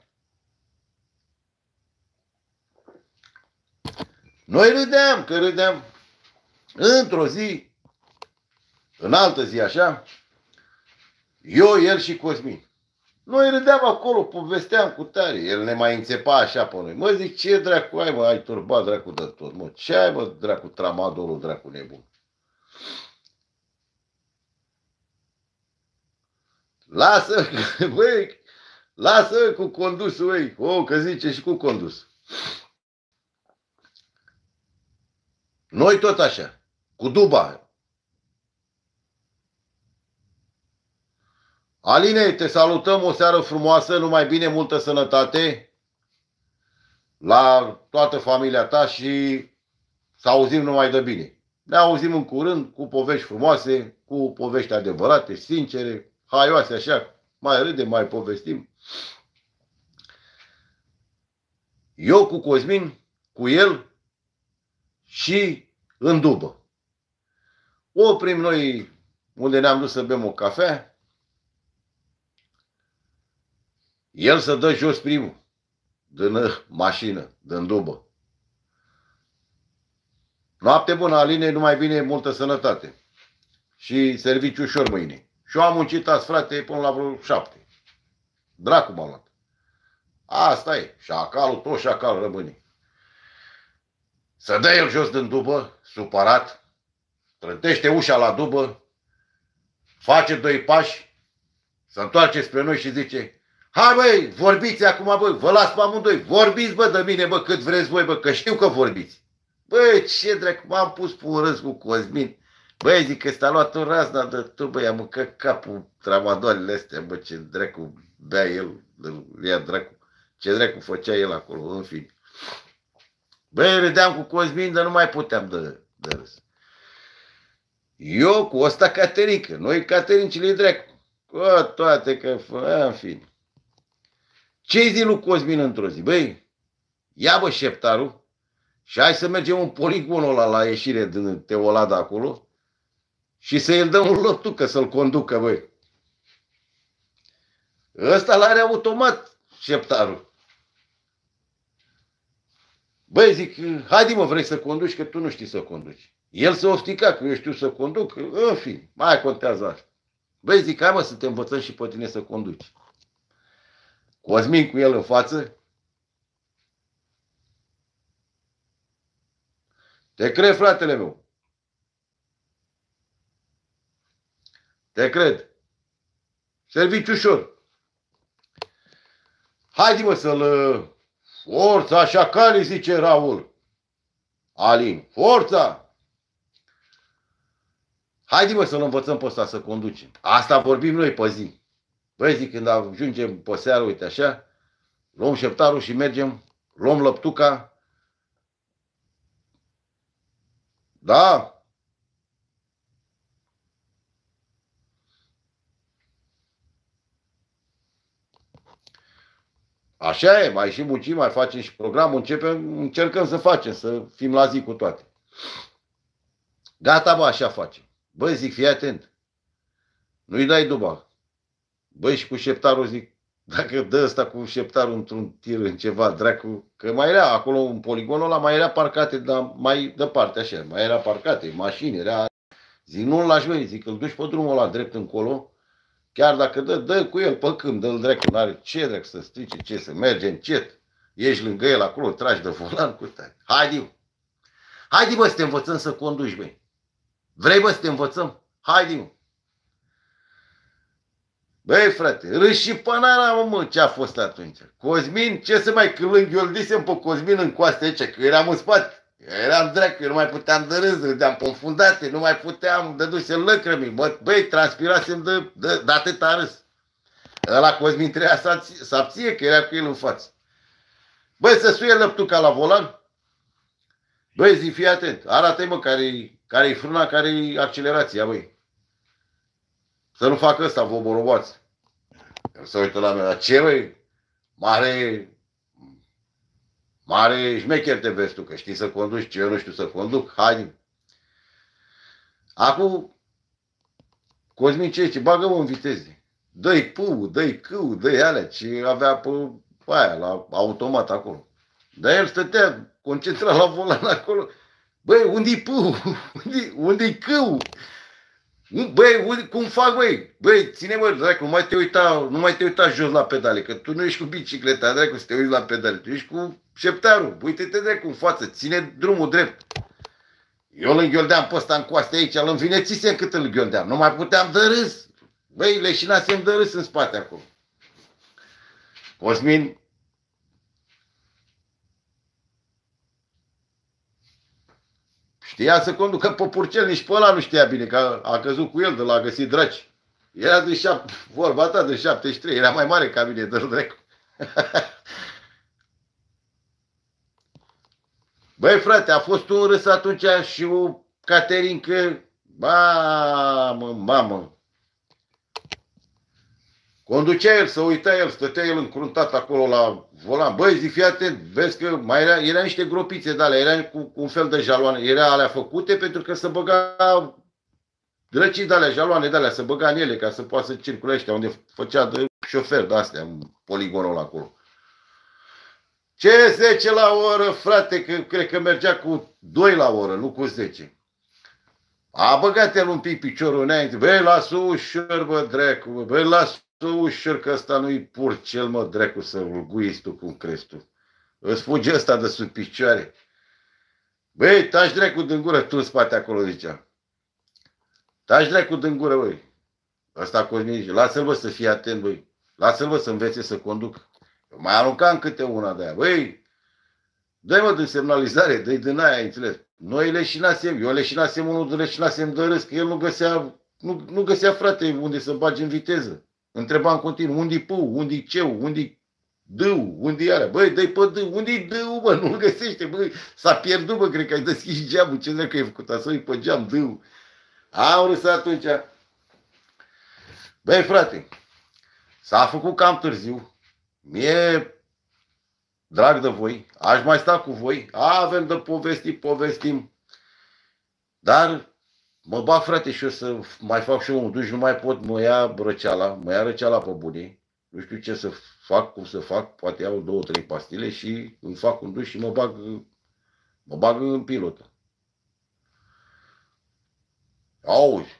[SPEAKER 1] Noi râdeam, că râdeam. Într-o zi, în altă zi așa, eu, el și Cosmin. Noi râdeam acolo, povesteam cu tare. El ne mai înțepa așa pe noi. Mă, zic, ce dracu ai, mă, ai turbat dracu de tot, mă. Ce ai, mă, dracu, tramadolul, dracu nebun? Lasă, băi, lasă cu condusul, băi. O, că zice și cu condus. Noi tot așa, cu duba. Aline, te salutăm, o seară frumoasă, numai bine, multă sănătate la toată familia ta și să auzim numai de bine. Ne auzim în curând cu povești frumoase, cu povești adevărate, sincere, haioase așa, mai râdem, mai povestim. Eu cu Cosmin, cu el și în dubă. Oprim noi unde ne-am dus să bem o cafea, el să dă jos primul, din mașină, din dubă. Noapte bună, Aline, numai bine, multă sănătate. Și serviciu ușor mâine. Și eu am muncit azi, frate, până la vreo 7. Dracu m-a luat. Asta e. Șacalul, tot șacal rămâne. Să dă el jos din dubă, supărat, trântește ușa la dubă, face 2 pași, se întoarce spre noi și zice: hai băi, vorbiți acum, bă, vă las pe amândoi, vorbiți, bă, de mine, bă, cât vreți voi, bă, că știu că vorbiți. Băi, ce dracu, m-am pus pe un râs cu Cosmin. Băi, zic că s-a luat o razna de tu, băi, am mâncat capul tramadoarele astea, bă, ce dracu bea el, ia dracu, ce dracu făcea el acolo, în fine. Băi, râdeam cu Cosmin, dar nu mai puteam de râs. Eu cu ăsta Caterinca, noi Caterințile dracu, cu toate că, în fine. Ce-i zi lui Cosmin într-o zi? Băi, ia bă șeptarul și hai să mergem în poligonul ăla la ieșire din Teolada acolo și să-i dăm un lăptucă să-l conducă, băi. Ăsta l-are automat, șeptarul. Băi, zic, haide mă, vrei să conduci, că tu nu știi să conduci. El se oftica că eu știu să conduc, în fine, mai contează asta. Băi, zic, hai mă să te învățăm și pe tine să conduci. Cosmin cu el în față. Te cred, fratele meu. Te cred. Serviciu ușor. Haide mă să-l... Forța, șacale, zice Raul. Alin, forța! Haide mă să-l învățăm pe ăsta să conducem. Asta vorbim noi pe zi. Băi, zic, când ajungem pe seară, uite așa, luăm șeptarul și mergem, luăm lăptuca. Da? Așa e, mai și muncim, mai facem și programul, încercăm să facem, să fim la zi cu toate. Gata, bă, așa facem. Băi, zic, fii atent. Nu-i dai duba. Băi, și cu șeptarul, zic, dacă dă ăsta cu șeptarul într-un tir, în ceva, dracu, că mai era acolo, în poligonul ăla, mai era parcate, dar mai departe, așa, mai era parcate, mașini, era... Zic, nu-l lași, băi, zic, îl duci pe drumul ăla drept încolo, chiar dacă dă cu el pe câmp, dă-l dracu, n-are ce dracu să strice, ce să merge încet, ești lângă el acolo, tragi de volan cu tare. Haide, bă, să te învățăm să conduci, băi. Vrei, bă, să te învățăm? Haide, mă. Băi, frate, râs și panara, mă, ce a fost atunci. Cosmin, ce să mai, când înghiuldisem pe Cosmin în coastă aici, că eram în spate. Eram dracu, eu nu mai puteam de râs, râdeam confundate, nu mai puteam, dăduse lăcrămii. Băi, transpirasem de atâta râs. Ăla Cosmin trebuia să abție, că era cu el în față. Băi, să suie lăptuca la volan. Băi, zi, fii atent, arată-i, mă, care-i frâna, care-i accelerația, băi. Să nu facă ăsta voboroboață. El se uită la mine, dar ce, băi? Mare șmecher te vezi tu, că știi să conduci, ce eu nu știu să conduc, haide. Acum, Cosmin ce zice? Bagă-mă în viteze. Dă-i pâul, dă-i câul, dă-i alea, ce avea pe aia, la automat acolo. Dar el stătea concentrat la volan acolo. Băi, unde-i pâul? Unde-i câul? Băi, cum fac, băi? Băi, ține-mă, dracu, nu mai te uita jos la pedale, că tu nu ești cu bicicleta, dracu, să te uiți la pedale, tu ești cu șeptarul. Uite-te, dracu, în față, ține drumul drept. Eu îl înghiondeam pe ăsta în coaste aici, îl învinețisem cât îl înghiondeam. Nu mai puteam de râs. Băi, leșinasem de râs în spate acolo. Cosmin știa să conducă pe Purcel, nici pe ăla nu știa bine, că a căzut cu el de l-a găsit draci. Era de vorba ta de 73, era mai mare ca mine, dă-l dracu. Băi, frate, a fost un râs atunci și Caterincă, mamă. Conducea el, să uita el, stătea el încruntat acolo la volan. Băi, zic, fii atent, vezi că mai era niște gropițe de alea, era cu un fel de jaloane, era alea făcute pentru că se băga drăcii de alea, jaloane de alea, se băga în ele ca să poată să circule ăștia, unde făcea de șofer de astea, în poligonul acolo. Ce 10 la oră, frate, că cred că mergea cu 2 la oră, nu cu 10. A băgat el un pic piciorul înainte, băi, lasă ușor, bă, dracu, băi, lasă ușor că ăsta nu-i purcel, mă, dracu, să-l guiți tu cum crezi tu. Îți fuge ăsta de sub picioare. Băi, taci dracu din gură, tu în spate acolo, zicea. Taci dracu din gură, băi. Ăsta Cosmin, lasă-l, bă, să fie atent, băi. Lasă-l, bă, să învețe să conduc. Eu mai aruncam câte una de aia. Băi, dă-i, mă, din semnalizare, dă-i din aia, înțeles. Noi leșinasem, eu leșinasem unul, leșinasem de râs, că el nu găsea, frate, unde să bagi în viteză. Întreba în continuu, unde-i pâu, unde-i ceu, unde-i dâu, unde-i alea. Băi, dă-i pe dâu, unde-i dâu, bă, nu-l găsește, băi, s-a pierdut, bă, cred că ai deschis geamul, ce dracu ai făcut, să pe geam, dâu. Am râs atunci. Băi, frate, s-a făcut cam târziu, mie drag de voi, aș mai sta cu voi, avem de povestim, dar mă bag, frate, și eu să mai fac și eu un duș, nu mai pot, mă ia răceala pe bune, nu știu ce să fac, cum să fac, poate iau 2-3 pastile și îmi fac un duș și mă bag în pilotă. Auzi,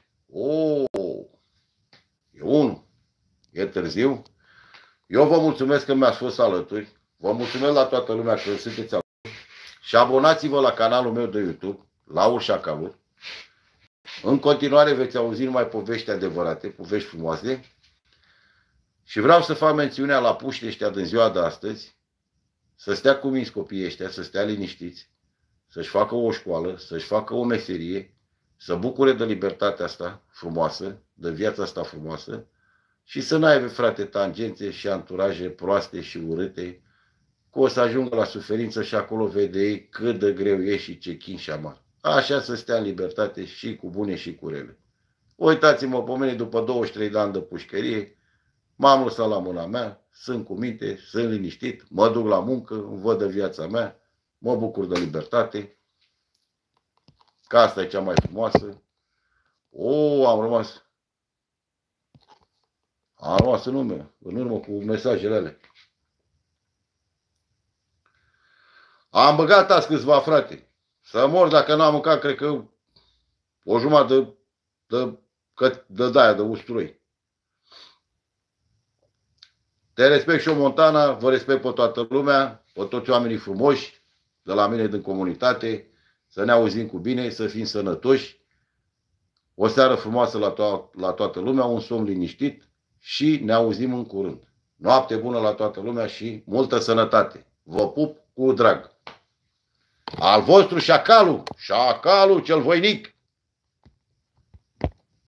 [SPEAKER 1] e unul, e târziu, eu vă mulțumesc că mi-ați fost alături. Vă mulțumesc la toată lumea că sunteți alături și abonați-vă la canalul meu de YouTube, Laur Șacalul. În continuare veți auzi numai povești adevărate, povești frumoase. Și vreau să fac mențiunea la puștii ăștia din ziua de astăzi, să stea cuminți copiii ăștia, să stea liniștiți, să-și facă o școală, să-și facă o meserie, să bucure de libertatea asta frumoasă, de viața asta frumoasă și să n-aibă, frate, tangențe și anturaje proaste și urâte, că o să ajungă la suferință și acolo vede ei cât de greu e și ce chin și amar. Așa să stea în libertate și cu bune și cu rele. Uitați-mă pe mine după 23 de ani de pușcărie, m-am lăsat la mâna mea, sunt cu minte, sunt liniștit, mă duc la muncă, îmi văd de viața mea, mă bucur de libertate, că asta e cea mai frumoasă. Am rămas în urmă cu mesajele alea. Am băgat azi câțiva, frate. Să mor dacă n-am mâncat, cred că o jumătate de usturoi. Te respect și eu, Montana, vă respect pe toată lumea, pe toți oamenii frumoși de la mine din comunitate, să ne auzim cu bine, să fim sănătoși, o seară frumoasă la toată lumea, un somn liniștit și ne auzim în curând. Noapte bună la toată lumea și multă sănătate. Vă pup cu drag. Al vostru Șacalul, Șacalul cel voinic.